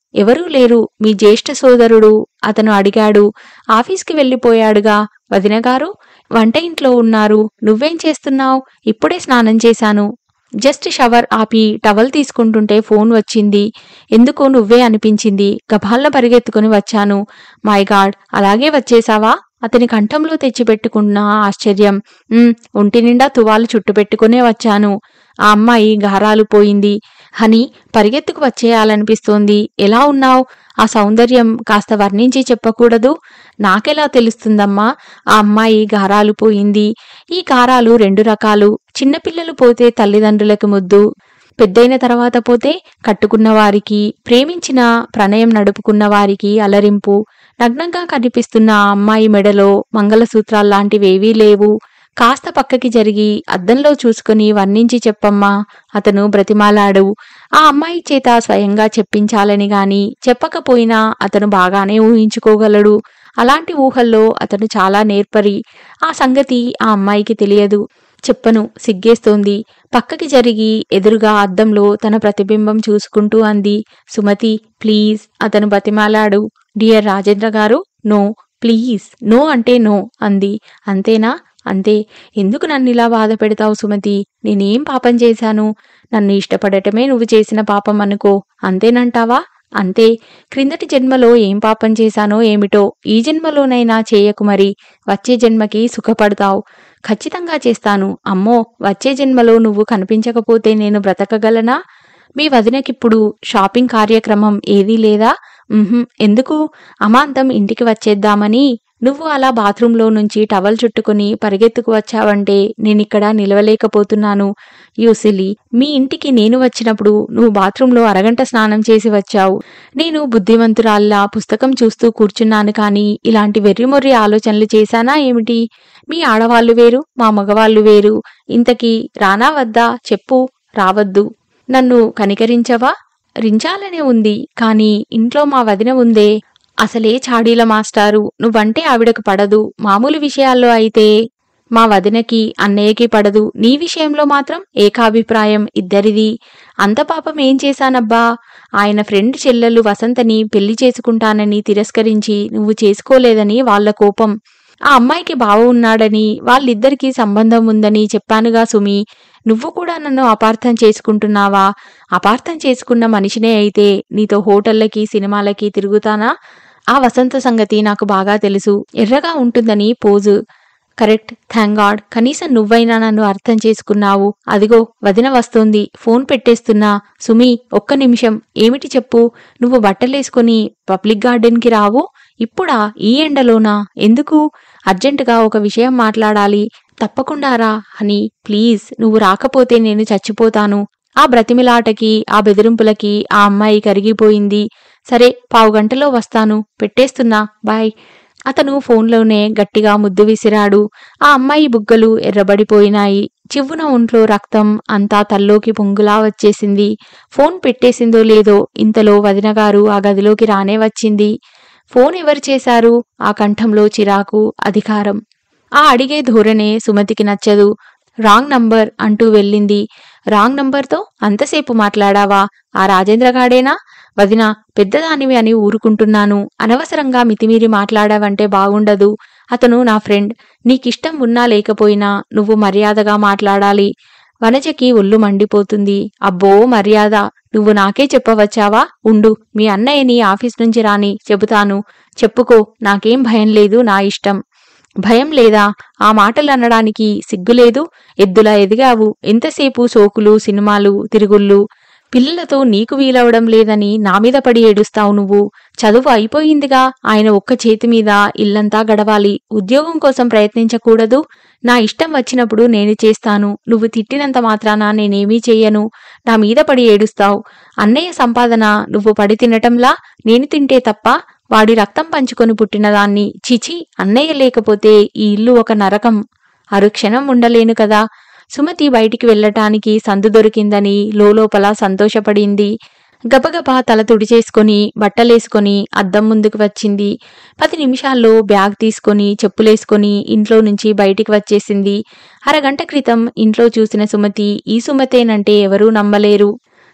ఎవరూ లేరు, మీ జ్యేష్ఠ సోదరుడు అతను అడిగాడు. ఆఫీస్కి వెళ్ళిపోయాడుగా. వదినగారు వంట ఇంట్లో ఉన్నారు. నువ్వేం చేస్తున్నావ్? ఇప్పుడే స్నానం చేశాను. జస్ట్ షవర్ ఆపి టవల్ తీసుకుంటుంటే ఫోన్ వచ్చింది. ఎందుకో నువ్వే అనిపించింది. గభాల్ల పరిగెత్తుకుని వచ్చాను. మై గాడ్, అలాగే వచ్చేశావా? అతని కంఠంలో తెచ్చిపెట్టుకున్న ఆశ్చర్యం. ఒంటి నిండా తువాలు చుట్టుపెట్టుకునే వచ్చాను. ఆ అమ్మాయి గారాలు పోయింది. హనీ, పరిగెత్తుకు వచ్చేయాలనిపిస్తోంది. ఎలా ఉన్నావ్? ఆ సౌందర్యం కాస్త వర్ణించి చెప్పకూడదు? నాకెలా తెలుస్తుందమ్మా? ఆ అమ్మాయి గారాలు పోయింది. ఈ గారాలు 2 రకాలు. చిన్నపిల్లలు పోతే తల్లిదండ్రులకు ముద్దు, పెద్దయిన తర్వాత పోతే కట్టుకున్న వారికి, ప్రేమించిన ప్రణయం నడుపుకున్న వారికి అలరింపు. నగ్నంగా కనిపిస్తున్న ఆ అమ్మాయి మెడలో మంగళసూత్రాల్లాంటివేవీ లేవు. కాస్త పక్కకి జరిగి అద్దంలో చూసుకుని వర్ణించి చెప్పమ్మా, అతను బ్రతిమాలాడు. ఆ అమ్మాయి చేత స్వయంగా చెప్పించాలని గాని చెప్పకపోయినా అతను బాగానే ఊహించుకోగలడు. అలాంటి ఊహల్లో అతను చాలా నేర్పరి. ఆ సంగతి ఆ అమ్మాయికి తెలియదు. చెప్పను, సిగ్గేస్తోంది. పక్కకి జరిగి ఎదురుగా అద్దంలో తన ప్రతిబింబం చూసుకుంటూ అంది. సుమతి, ప్లీజ్, అతను బతిమాలాడు. డియర్ రాజేంద్ర గారు, నో, ప్లీజ్. నో అంటే నో అంది. అంతేనా? అంతే. ఎందుకు నన్నిలా బాధ పెడతావు సుమతి? నేనేం పాపం చేశాను? నన్ను ఇష్టపడటమే నువ్వు చేసిన పాపం అనుకో. అంతేనంటావా? అంతే. క్రిందటి జన్మలో ఏం పాపం చేశానో ఏమిటో ఈ జన్మలోనైనా చేయకు మరి. వచ్చే జన్మకి సుఖపడతావు. ఖచ్చితంగా చేస్తాను. అమ్మో, వచ్చే జన్మలో నువ్వు కనిపించకపోతే నేను బ్రతకగలనా? మీ వదినకిప్పుడు షాపింగ్ కార్యక్రమం ఏదీ లేదా? ఎందుకు? అమాంతం ఇంటికి వచ్చేద్దామని. నువ్వు అలా బాత్రూంలో నుంచి టవల్ చుట్టుకుని పరిగెత్తుకు వచ్చావంటే నేనిక్కడ నిలవలేకపోతున్నాను. యూసిలి, మీ ఇంటికి నేను వచ్చినప్పుడు నువ్వు బాత్రూంలో అరగంట స్నానం చేసి వచ్చావు. నేను బుద్ధిమంతురాల్లా పుస్తకం చూస్తూ కూర్చున్నాను కానీ ఇలాంటి వెర్రిమొర్రి ఆలోచనలు చేశానా ఏమిటి? మీ ఆడవాళ్లు వేరు, మా మగవాళ్లు వేరు. ఇంతకీ రానా వద్దా? చెప్పు. రావద్దు. నన్ను కనికరించవా? రించాలనే ఉంది, కానీ ఇంట్లో మా వదిన ఉందే. అసలే చాడీల మాస్టారు. నువ్వంటే ఆవిడకు పడదు. మామూలు విషయాల్లో అయితే మా వదినకి, అన్నయ్యకి పడదు. నీ విషయంలో మాత్రం ఏకాభిప్రాయం ఇద్దరిది. అంత పాపం ఏం చేశానబ్బా? ఆయన ఫ్రెండ్ చెల్లెలు వసంతని పెళ్లి చేసుకుంటానని తిరస్కరించి నువ్వు చేసుకోలేదని వాళ్ల కోపం. ఆ అమ్మాయికి బావ ఉన్నాడని, వాళ్ళిద్దరికీ సంబంధం ఉందని చెప్పానుగా సుమి. నువ్వు కూడా నన్ను అపార్థం చేసుకుంటున్నావా? అపార్థం చేసుకున్న మనిషినే అయితే నీతో హోటళ్లకి, సినిమాలకి తిరుగుతానా? ఆ వసంత సంగతి నాకు బాగా తెలుసు. ఎర్రగా ఉంటుందని పోజు. కరెక్ట్. థ్యాంక్ గాడ్, కనీసం నువ్వైనా నన్ను అర్థం చేసుకున్నావు. అదిగో వదిన వస్తోంది. ఫోన్ పెట్టేస్తున్నా. సుమి, ఒక్క నిమిషం. ఏమిటి చెప్పు. నువ్వు బట్టలేసుకుని పబ్లిక్ గార్డెన్కి రావు? ఇప్పుడా? ఈ ఎండలోనా? ఎందుకు? అర్జెంటుగా ఒక విషయం మాట్లాడాలి. తప్పకుండా రా హనీ, ప్లీజ్. నువ్వు రాకపోతే నేను చచ్చిపోతాను. ఆ బ్రతిమిలాటకి, ఆ బెదిరింపులకి ఆ అమ్మాయి కరిగిపోయింది. సరే, పావుగంటలో వస్తాను. పెట్టేస్తున్నా. బాయ్. అతను ఫోన్లోనే గట్టిగా ముద్దు విసిరాడు. ఆ అమ్మాయి బుగ్గలు ఎర్రబడిపోయినాయి. చివ్వున ఒంట్లో రక్తం అంతా తల్లోకి పొంగులా వచ్చేసింది. ఫోన్ పెట్టేసిందో లేదో ఇంతలో వదినగారు ఆ గదిలోకి రానే వచ్చింది. ఫోన్ ఎవరు చేశారు? ఆ కంఠంలో చిరాకు, అధికారం. ఆ అడిగే ధోరణే సుమతికి నచ్చదు. రాంగ్ నంబర్ అంటూ వెళ్ళింది. రాంగ్ నంబర్తో అంతసేపు మాట్లాడావా? ఆ రాజేంద్రగాడేనా? వదినా, పెద్దదానివి అని ఊరుకుంటున్నాను. అనవసరంగా మితిమీరి మాట్లాడావంటే బాగుండదు. అతను నా ఫ్రెండ్. నీకిష్టం ఉన్నా లేకపోయినా నువ్వు మర్యాదగా మాట్లాడాలి. వనజకి ఒళ్ళు మండిపోతుంది. అబ్బో, మర్యాద? నువ్వు నాకే చెప్పవచ్చావా? ఉండు, మీ అన్నయ్యని ఆఫీస్ నుంచి రాని, చెబుతాను. చెప్పుకో. నాకేం భయం లేదు. నా ఇష్టం. భయం లేదా? ఆ మాటలు అనడానికి సిగ్గులేదు? ఎద్దులా ఎదిగావు. ఎంతసేపు సోకులు, సినిమాలు, తిరుగుళ్ళు. పిల్లలతో నీకు వీలవడం లేదని నా మీద పడి ఏడుస్తావు నువ్వు. చదువు అయిపోయిందిగా. ఆయన ఒక్క చేతి మీద ఇల్లంతా గడవాలి. ఉద్యోగం కోసం ప్రయత్నించకూడదు? నా ఇష్టం వచ్చినప్పుడు నేను చేస్తాను. నువ్వు తిట్టినంత మాత్రాన నేనేమీ చెయ్యను. నా మీద పడి ఏడుస్తావు. అన్నయ్య సంపాదన నువ్వు పడి తినటంలా నేను తింటే తప్ప? వాడి రక్తం పంచుకొని పుట్టినదాన్ని. చిచి, అన్నయ్య లేకపోతే ఈ ఇల్లు ఒక నరకం. అరుక్షణం ఉండలేను కదా. సుమతి బయటికి వెళ్లటానికి సందు దొరికిందని లోలోపల సంతోషపడింది. గబగబా తల తుడిచేసుకొని బట్టలేసుకొని అద్దం ముందుకు వచ్చింది. 10 నిమిషాల్లో బ్యాగ్ తీసుకొని చెప్పులేసుకొని ఇంట్లో నుంచి బయటికి వచ్చేసింది. అరగంట క్రితం ఇంట్లో చూసిన సుమతి ఈ సుమతేనంటే ఎవరూ నమ్మలేరు.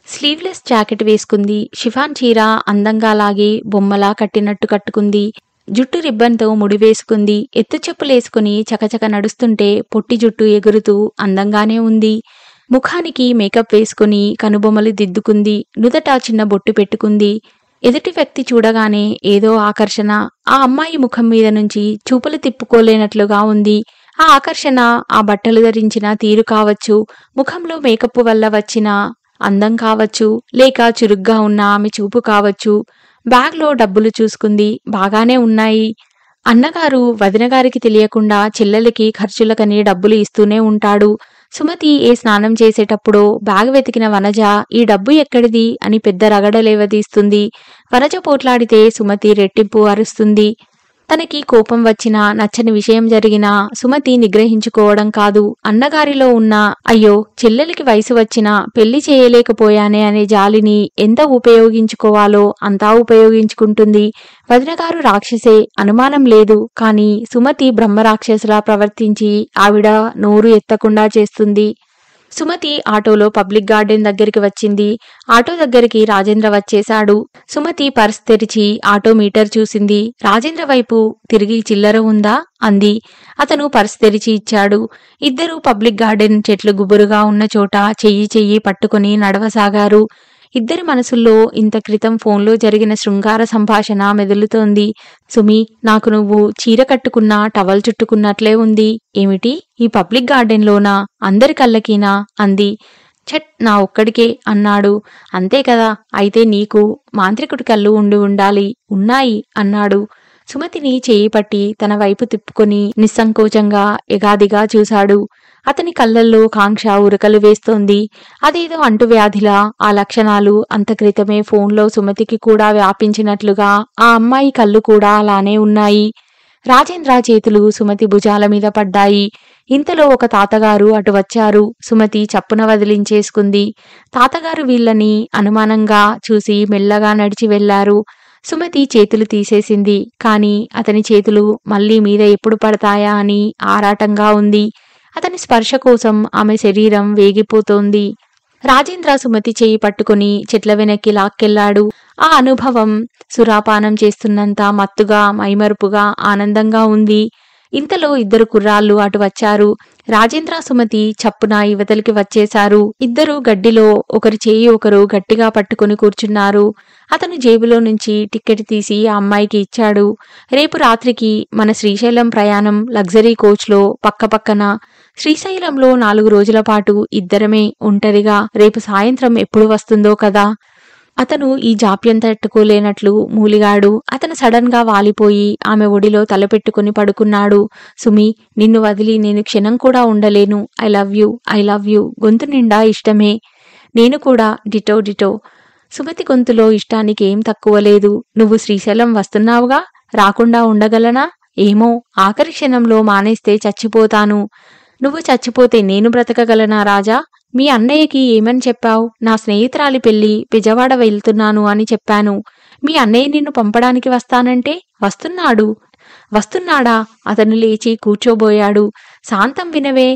స్లీవ్లెస్ జాకెట్ వేసుకుంది. షిఫాన్ చీర అందంగా లాగి బొమ్మలా కట్టినట్టు కట్టుకుంది. జుట్టు రిబ్బన్తో ముడివేసుకుంది. ఎత్తు చెప్పులేసుకుని చకచక నడుస్తుంటే పొట్టి జుట్టు ఎగురుతూ అందంగానే ఉంది. ముఖానికి మేకప్ వేసుకుని కనుబొమ్మలు దిద్దుకుంది. నుదట చిన్న బొట్టు పెట్టుకుంది. ఎదుటి వ్యక్తి చూడగానే ఏదో ఆకర్షణ ఆ అమ్మాయి ముఖం మీద నుంచి చూపులు తిప్పుకోలేనట్లుగా ఉంది. ఆ ఆకర్షణ ఆ బట్టలు ధరించిన తీరు కావచ్చు, ముఖంలో మేకప్ వల్ల వచ్చిన అందం కావచ్చు, లేక చురుగ్గా ఉన్న ఆమె చూపు కావచ్చు. బ్యాగ్లో డబ్బులు చూసుకుంది. బాగానే ఉన్నాయి. అన్నగారు వదినగారికి తెలియకుండా చెల్లెలికి ఖర్చులకని డబ్బులు ఇస్తూనే ఉంటాడు. సుమతి ఏ స్నానం చేసేటప్పుడో బ్యాగ్ వెతికిన వనజ ఈ డబ్బు ఎక్కడిది అని పెద్ద రగడలేవదీస్తుంది. వనజ పోట్లాడితే సుమతి రెట్టింపు అరుస్తుంది. తనకి కోపం వచ్చినా నచ్చని విషయం జరిగినా సుమతి నిగ్రహించుకోవడం కాదు, అన్నగారిలో ఉన్న అయ్యో చెల్లెలికి వయసు వచ్చినా పెళ్లి చేయలేకపోయానే అనే జాలిని ఎంత ఉపయోగించుకోవాలో అంతా ఉపయోగించుకుంటుంది. వదినగారు రాక్షసే, అనుమానం లేదు. కానీ సుమతి బ్రహ్మరాక్షసులా ప్రవర్తించి ఆవిడ నోరు ఎత్తకుండా చేస్తుంది. సుమతి ఆటోలో పబ్లిక్ గార్డెన్ దగ్గరికి వచ్చింది. ఆటో దగ్గరికి రాజేంద్ర వచ్చేశాడు. సుమతి పర్స్ తెరిచి ఆటో మీటర్ చూసింది. రాజేంద్ర వైపు తిరిగి చిల్లర ఉందా అంది. అతను పర్స్ తెరిచి ఇచ్చాడు. ఇద్దరూ పబ్లిక్ గార్డెన్ చెట్లు గుబురుగా ఉన్న చోట చెయ్యి చెయ్యి పట్టుకుని నడవసాగారు. ఇద్దరి మనసుల్లో ఇంత క్రితం ఫోన్లో జరిగిన శృంగార సంభాషణ మెదులుతోంది. సుమి, నాకు నువ్వు చీర కట్టుకున్న టవల్ చుట్టుకున్నట్లే ఉంది. ఏమిటి ఈ పబ్లిక్ గార్డెన్లోనా? అందరి కళ్ళకీనా అంది. ఛట్, నా ఒక్కడికే అన్నాడు. అంతే కదా, అయితే నీకు మాంత్రికుడి కళ్ళు ఉండి ఉండాలి. ఉన్నాయి అన్నాడు. సుమతిని చేయి పట్టి తన వైపు తిప్పుకొని నిస్సంకోచంగా ఎగాదిగా చూశాడు. అతని కళ్ళల్లో కాంక్ష ఉరకలు వేస్తోంది. అదేదో అంటువ్యాధిలా ఆ లక్షణాలు అంత క్రితమే ఫోన్లో సుమతికి కూడా వ్యాపించినట్లుగా ఆ అమ్మాయి కళ్ళు కూడా అలానే ఉన్నాయి. రాజేంద్ర చేతులు సుమతి భుజాల మీద పడ్డాయి. ఇంతలో ఒక తాతగారు అటు వచ్చారు. సుమతి చప్పున వదిలించేసుకుంది. తాతగారు వీళ్ళని అనుమానంగా చూసి మెల్లగా నడిచి వెళ్లారు. సుమతి చేతులు తీసేసింది. కాని అతని చేతులు మళ్లీ మీద ఎప్పుడు పడతాయా అని ఆరాటంగా ఉంది. అతని స్పర్శ కోసం ఆమె శరీరం వేగిపోతోంది. రాజేంద్ర సుమతి చేయి పట్టుకుని చెట్ల వెనక్కి లాక్కెళ్లాడు. ఆ అనుభవం సురాపానం చేస్తున్నంత మత్తుగా మైమరుపుగా ఆనందంగా ఉంది. ఇంతలో ఇద్దరు కుర్రాళ్ళు అటు వచ్చారు. రాజేంద్ర సుమతి చప్పున యువతలికి వచ్చేశారు. ఇద్దరు గడ్డిలో ఒకరి చేయి ఒకరు గట్టిగా పట్టుకుని కూర్చున్నారు. అతను జేబులో నుంచి టిక్కెట్ తీసి ఆ అమ్మాయికి ఇచ్చాడు. రేపు రాత్రికి మన శ్రీశైలం ప్రయాణం లగ్జరీ కోచ్లో పక్కపక్కన. శ్రీశైలంలో 4 రోజుల పాటు ఇద్దరమే ఒంటరిగా. రేపు సాయంత్రం ఎప్పుడు వస్తుందో కదా. అతను ఈ జాప్యం తట్టుకోలేనట్లు మూలిగాడు. అతను సడన్ గా వాలిపోయి ఆమె ఒడిలో తలపెట్టుకుని పడుకున్నాడు. సుమి, నిన్ను వదిలి నేను క్షణం కూడా ఉండలేను. I love you, I love you. గొంతు నిండా ఇష్టమే. నేను కూడా, డిటో డిటో. సుమతి గొంతులో ఇష్టానికి ఏం తక్కువ లేదు. నువ్వు శ్రీశైలం వస్తున్నావుగా, రాకుండా ఉండగలనా? ఏమో, ఆఖరి క్షణంలో మానేస్తే చచ్చిపోతాను. నువ్వు చచ్చిపోతే నేను బ్రతకగలనా రాజా? మీ అన్నయ్యకి ఏమని చెప్పావు? నా స్నేహితురాలి పెళ్లి విజయవాడ వెళ్తున్నాను అని చెప్పాను. మీ అన్నయ్య నిన్ను పంపడానికి వస్తానంటే వస్తున్నాడు. వస్తున్నాడా? అతను లేచి కూర్చోబోయాడు. శాంతం వినవే.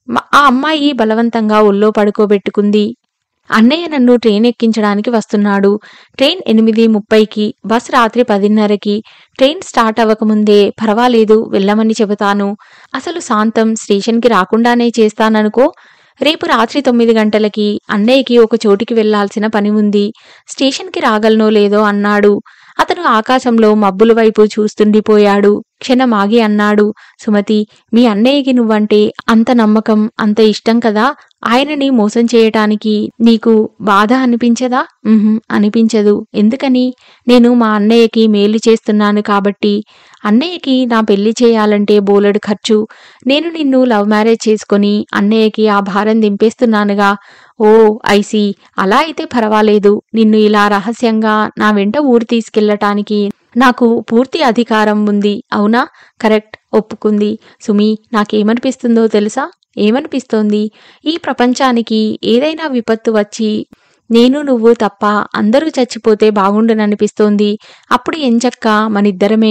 ఆ అమ్మాయి బలవంతంగా ఒళ్ళో పడుకోబెట్టుకుంది. అన్నయ్య నన్ను ట్రైన్ ఎక్కించడానికి వస్తున్నాడు. ట్రైన్ 8:30కి, బస్ రాత్రి 10:30కి. ట్రైన్ స్టార్ట్ అవ్వకముందే పర్వాలేదు వెళ్ళమని చెబుతాను. అసలు శాంతం స్టేషన్కి రాకుండానే చేస్తాననుకో. రేపు రాత్రి 9 గంటలకి అన్నయ్యకి ఒక చోటికి వెళ్లాల్సిన పని ఉంది. స్టేషన్కి రాగలనో లేదో అన్నాడు. అతను ఆకాశంలో మబ్బుల వైపు చూస్తుండిపోయాడు. క్షణమాగి అన్నాడు. సుమతి, మీ అన్నయ్యకి నువ్వంటే అంత నమ్మకం, అంత ఇష్టం కదా. ఆయనని మోసం చేయటానికి నీకు బాధ అనిపించదా? అనిపించదు. ఎందుకని? నేను మా అన్నయ్యకి మేలు చేస్తున్నాను కాబట్టి. అన్నయ్యకి నా పెళ్లి చేయాలంటే బోలెడు ఖర్చు. నేను నిన్ను లవ్ మ్యారేజ్ చేసుకుని అన్నయ్యకి ఆ భారం దింపేస్తున్నానుగా. ఓ ఐసీ, అలా అయితే పర్వాలేదు. నిన్ను ఇలా రహస్యంగా నా వెంట ఊరు తీసుకెళ్లటానికి నాకు పూర్తి అధికారం ఉంది. అవునా? కరెక్ట్, ఒప్పుకుంది. సుమి, నాకేమనిపిస్తుందో తెలుసా? ఏమనిపిస్తోంది? ఈ ప్రపంచానికి ఏదైనా విపత్తు వచ్చి నేను నువ్వు తప్ప అందరూ చచ్చిపోతే బాగుండుననిపిస్తోంది. అప్పుడు ఎంచక్క మనిద్దరమే.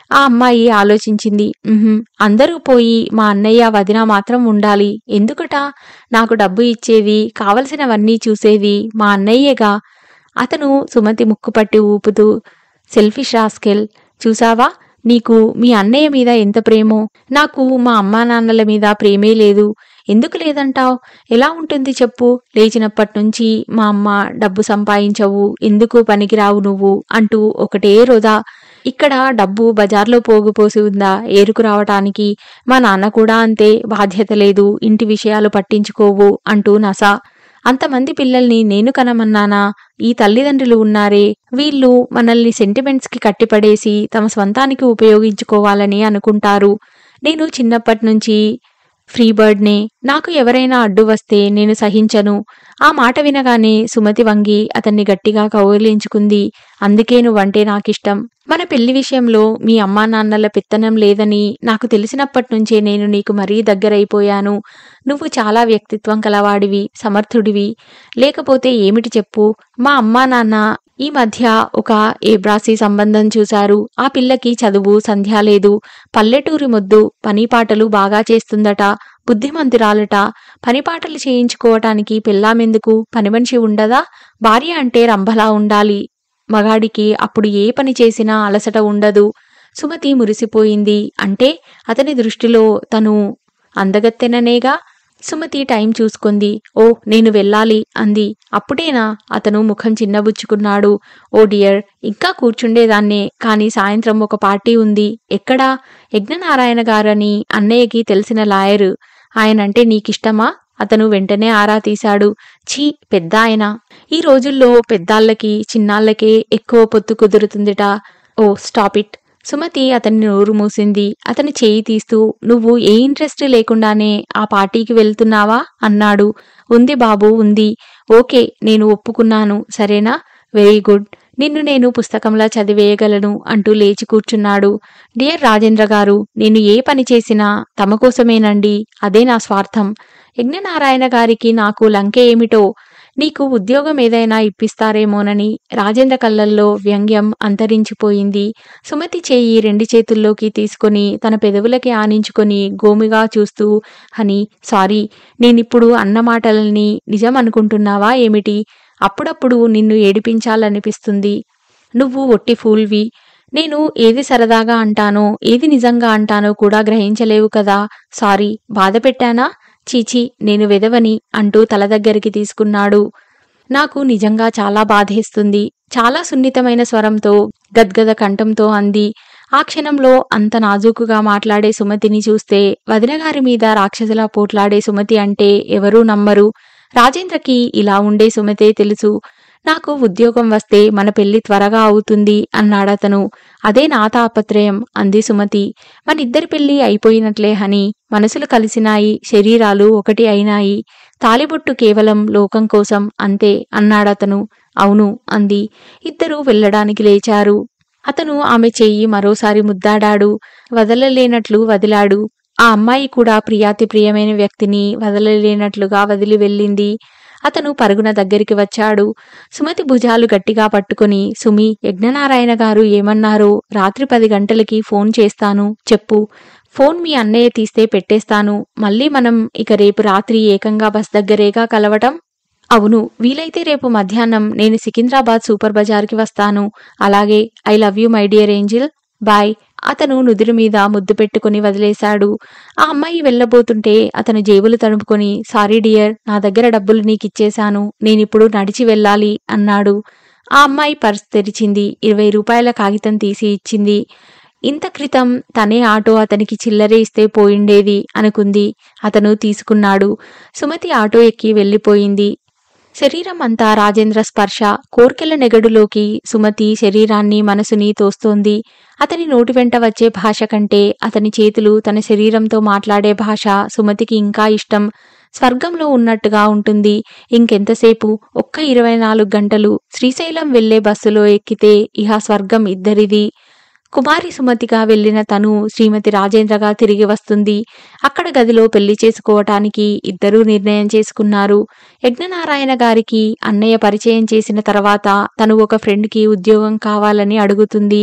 ఆ అమ్మాయి ఆలోచించింది. అందరూ పోయి మా అన్నయ్య, వదిన మాత్రం ఉండాలి. ఎందుకట? నాకు డబ్బు ఇచ్చేది, కావలసినవన్నీ చూసేది మా అన్నయ్యేగా. అతను సుమతి ముక్కు పట్టి ఊపుతూ, సెల్ఫిష్ రాస్కెల్. చూసావా? నీకు మీ అన్నయ్య మీద ఎంత ప్రేమో. నాకు మా అమ్మానాన్నల మీద ప్రేమే లేదు. ఎందుకు లేదంటావ్? ఎలా ఉంటుంది చెప్పు? లేచినప్పట్నుంచి మా అమ్మ డబ్బు సంపాదించవు, ఎందుకు పనికిరావు నువ్వు అంటూ ఒకటే రొద. ఇక్కడ డబ్బు బజార్లో పోగుపోసి ఉందా ఏరుకు రావటానికి? మా నాన్న కూడా అంతే, బాధ్యత లేదు, ఇంటి విషయాలు పట్టించుకోవు అంటూ నస. అంతమంది పిల్లల్ని నేను కనమన్నానా? ఈ తల్లిదండ్రులు ఉన్నారే, వీళ్ళు మనల్ని సెంటిమెంట్స్కి కట్టిపడేసి తమ స్వంతానికి ఉపయోగించుకోవాలని అనుకుంటారు. నేను చిన్నప్పట్నుంచి ఫ్రీ బర్డ్నే. నాకు ఎవరైనా అడ్డు వస్తే నేను సహించను. ఆ మాట వినగానే సుమతి వంగి అతన్ని గట్టిగా కౌగిలించుకుంది. అందుకే నువ్వంటే నాకిష్టం. మన పెళ్లి విషయంలో మీ అమ్మా నాన్నల పెత్తనం లేదని నాకు తెలిసినప్పట్నుంచే నేను నీకు మరీ దగ్గరైపోయాను. నువ్వు చాలా వ్యక్తిత్వం కలవాడివి, సమర్థుడివి. లేకపోతే ఏమిటి చెప్పు? మా అమ్మా నాన్న ఈ మధ్య ఒక ఏబ్రాసీ సంబంధం చూశారు. ఆ పిల్లకి చదువు సంధ్య లేదు. పల్లెటూరి మొద్దు, పనిపాటలు బాగా చేస్తుందట, బుద్ధిమంతురాలట. పనిపాటలు చేయించుకోవటానికి పెళ్ళామెందుకు? పనిమనిషి ఉండదా? భార్య అంటే రంభలా ఉండాలి. మగాడికి అప్పుడు ఏ పని చేసినా అలసట ఉండదు. సుమతి మురిసిపోయింది. అంటే అతని దృష్టిలో తను అందగత్తెననేగా. సుమతి టైం చూసుకుంది. ఓ, నేను వెళ్ళాలి అంది. అప్పుడేనా? అతను ముఖం చిన్నబుచ్చుకున్నాడు. ఓ డియర్, ఇంకా కూర్చుండేదాన్నే, కానీ సాయంత్రం ఒక పార్టీ ఉంది. ఎక్కడా? యజ్ఞనారాయణ గారని అన్నయ్యకి తెలిసిన లాయరు. ఆయనంటే నీకిష్టమా? అతను వెంటనే ఆరా తీశాడు. ఛీ, పెద్ద ఆయన. ఈ రోజుల్లో పెద్దాళ్ళకి చిన్నాళ్ళకే ఎక్కువ పొత్తు కుదురుతుందిట. Oh stop it. సుమతి అతన్ని నోరు మూసింది. అతని చేయి తీస్తూ, నువ్వు ఏ ఇంట్రెస్ట్ లేకుండానే ఆ పార్టీకి వెళ్తున్నావా అన్నాడు. ఉంది బాబూ, ఉంది. ఓకే, నేను ఒప్పుకున్నాను. సరేనా? Very good. నిన్ను నేను పుస్తకంలా చదివేయగలను అంటూ లేచి కూర్చున్నాడు. డియర్ రాజేంద్ర గారు, నేను ఏ పని చేసినా తమ కోసమేనండి. అదే నా స్వార్థం. యజ్ఞనారాయణ గారికి నాకు లంకె ఏమిటో. నీకు ఉద్యోగం ఏదైనా ఇప్పిస్తారేమోనని. రాజేంద్ర కళ్ళల్లో వ్యంగ్యం అంతరించిపోయింది. సుమతి చేయి రెండు చేతుల్లోకి తీసుకొని తన పెదవులకి ఆనించుకొని గోమిగా చూస్తూ, హనీ, సారీ, నేనిప్పుడు అన్న మాటలని నిజం అనుకుంటున్నావా ఏమిటి? అప్పుడప్పుడు నిన్ను ఏడిపించాలనిపిస్తుంది. నువ్వు ఒట్టి ఫూల్వి. నేను ఏది సరదాగా అంటానో, ఏది నిజంగా అంటానో కూడా గ్రహించలేవు కదా. సారీ, బాధ పెట్టానా? చీచీ, నేను వెదవని అంటూ తల దగ్గరికి తీసుకున్నాడు. నాకు నిజంగా చాలా బాధేస్తుంది. చాలా సున్నితమైన స్వరంతో, గద్గద కంఠంతో అంది. ఆ క్షణంలో అంత నాజూకుగా మాట్లాడే సుమతిని చూస్తే వదినగారి మీద రాక్షసులా పోట్లాడే సుమతి అంటే ఎవరూ నమ్మరు. రాజేంద్రకి ఇలా ఉండే సుమతే తెలుసు. నాకు ఉద్యోగం వస్తే మన పెళ్లి త్వరగా అవుతుంది అన్నాడతను. అదే నా తాపత్రయం అంది సుమతి. మనిద్దరి పెళ్లి అయిపోయినట్లే హనీ. మనసులు కలిసినాయి, శరీరాలు ఒకటి అయినాయి. తాలిబొట్టు కేవలం లోకం కోసం అంతే అన్నాడతను. అవును అంది. ఇద్దరూ వెళ్ళడానికి లేచారు. అతను ఆమె చెయ్యి మరోసారి ముద్దాడాడు. వదలలేనట్లు వదిలాడు. ఆ అమ్మాయి కూడా ప్రియాతి ప్రియమైన వ్యక్తిని వదలలేనట్లుగా వదిలి వెళ్ళింది. అతను పరుగున దగ్గరికి వచ్చాడు. సుమతి భుజాలు గట్టిగా పట్టుకుని, సుమి, యజ్ఞనారాయణ గారు ఏమన్నారో? రాత్రి 10 గంటలకి ఫోన్ చేస్తాను, చెప్పు. ఫోన్ మీ అన్నయ్య తీస్తే పెట్టేస్తాను. మళ్ళీ మనం ఇక రేపు రాత్రి ఏకంగా బస్ దగ్గరేగా కలవటం? అవును, వీలైతే రేపు మధ్యాహ్నం నేను సికింద్రాబాద్ సూపర్ బజార్కి వస్తాను. అలాగే. I love you my dear angel. Bye. అతను నుదిరి మీద ముద్దు పెట్టుకుని వదిలేశాడు. ఆ అమ్మాయి వెళ్ళబోతుంటే అతను జేబులు తడుపుకొని, సారీ డియర్, నా దగ్గర డబ్బులు నీకిచ్చేశాను, నేనిప్పుడు నడిచి వెళ్ళాలి అన్నాడు. ఆ అమ్మాయి పర్స్ తెరిచింది. 20 రూపాయల కాగితం తీసి ఇచ్చింది. ఇంత క్రితం తనే ఆటో అతనికి చిల్లరే ఇస్తే పోయిండేది అనుకుంది. అతను తీసుకున్నాడు. సుమతి ఆటో ఎక్కి వెళ్ళిపోయింది. శరీరం అంతా రాజేంద్ర స్పర్శ. కోర్కెల నెగడులోకి సుమతి శరీరాన్ని మనసుని తోస్తోంది. అతని నోటి వెంట వచ్చే భాష కంటే అతని చేతులు తన శరీరంతో మాట్లాడే భాష సుమతికి ఇంకా ఇష్టం. స్వర్గంలో ఉన్నట్టుగా ఉంటుంది. ఇంకెంతసేపు? ఒక్క 24 గంటలు. శ్రీశైలం వెళ్లే బస్సులో ఎక్కితే ఇహ స్వర్గం ఇద్దరిది. కుమారి సుమతిగా వెళ్లిన తను శ్రీమతి రాజేంద్రగా తిరిగి వస్తుంది. అక్కడ గదిలో పెళ్లి చేసుకోవటానికి ఇద్దరూ నిర్ణయం చేసుకున్నారు. యజ్ఞనారాయణ గారికి అన్నయ్య పరిచయం చేసిన తర్వాత తను ఒక ఫ్రెండ్కి ఉద్యోగం కావాలని అడుగుతుంది.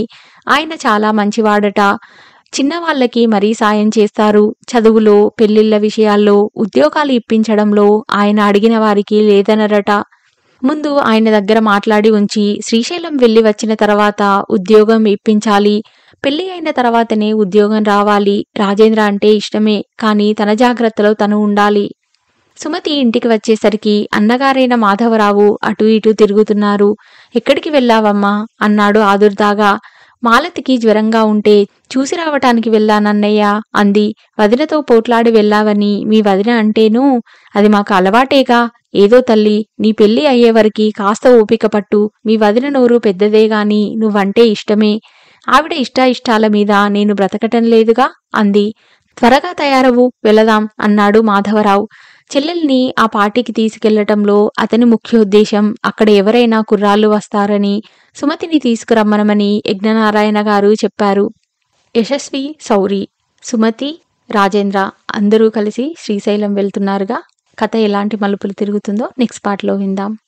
ఆయన చాలా మంచివాడట. చిన్నవాళ్ళకి మరీ సాయం చేస్తారు. చదువులో, పెళ్ళిళ్ళ విషయాల్లో, ఉద్యోగాలు ఇప్పించడంలో ఆయన అడిగిన వారికి లేదనరట. ముందు ఆయన దగ్గర మాట్లాడి ఉంచి శ్రీశైలం వెళ్ళి వచ్చిన తర్వాత ఉద్యోగం ఇప్పించాలి. పెళ్లి అయిన తర్వాతనే ఉద్యోగం రావాలి. రాజేంద్ర అంటే ఇష్టమే, కానీ తన జాగ్రత్తలో తను ఉండాలి. సుమతి ఇంటికి వచ్చేసరికి అన్నగారైన మాధవరావు అటూ ఇటూ తిరుగుతున్నారు. ఎక్కడికి వెళ్ళావమ్మా అన్నాడు ఆదుర్దాగా. మాలతికి జ్వరంగా ఉంటే చూసి రావటానికి వెళ్ళానన్నయ్య అంది. వదినతో పోట్లాడి వెళ్ళావని మీ వదిన అంటేనూ అది మాకు అలవాటేగా. ఏదో తల్లి, నీ పెళ్లి అయ్యేవరకి కాస్త ఓపిక పట్టు. మీ వదిన నోరు పెద్దదేగాని నువ్వంటే ఇష్టమే. ఆవిడ ఇష్టాయిష్టాల మీద నేను బ్రతకటం లేదుగా అంది. త్వరగా తయారవు, వెళదాం అన్నాడు మాధవరావు. చెల్లెల్ని ఆ పార్టీకి తీసుకెళ్లటంలో అతని ముఖ్యోద్దేశం అక్కడ ఎవరైనా కుర్రాళ్ళు వస్తారని, సుమతిని తీసుకురమ్మనమని యజ్ఞనారాయణ గారు చెప్పారు. యశస్వి, సౌరి, సుమతి, రాజేంద్ర అందరూ కలిసి శ్రీశైలం వెళ్తున్నారుగా. కథ ఎలాంటి మలుపులు తిరుగుతుందో నెక్స్ట్ పార్ట్లో విందాం.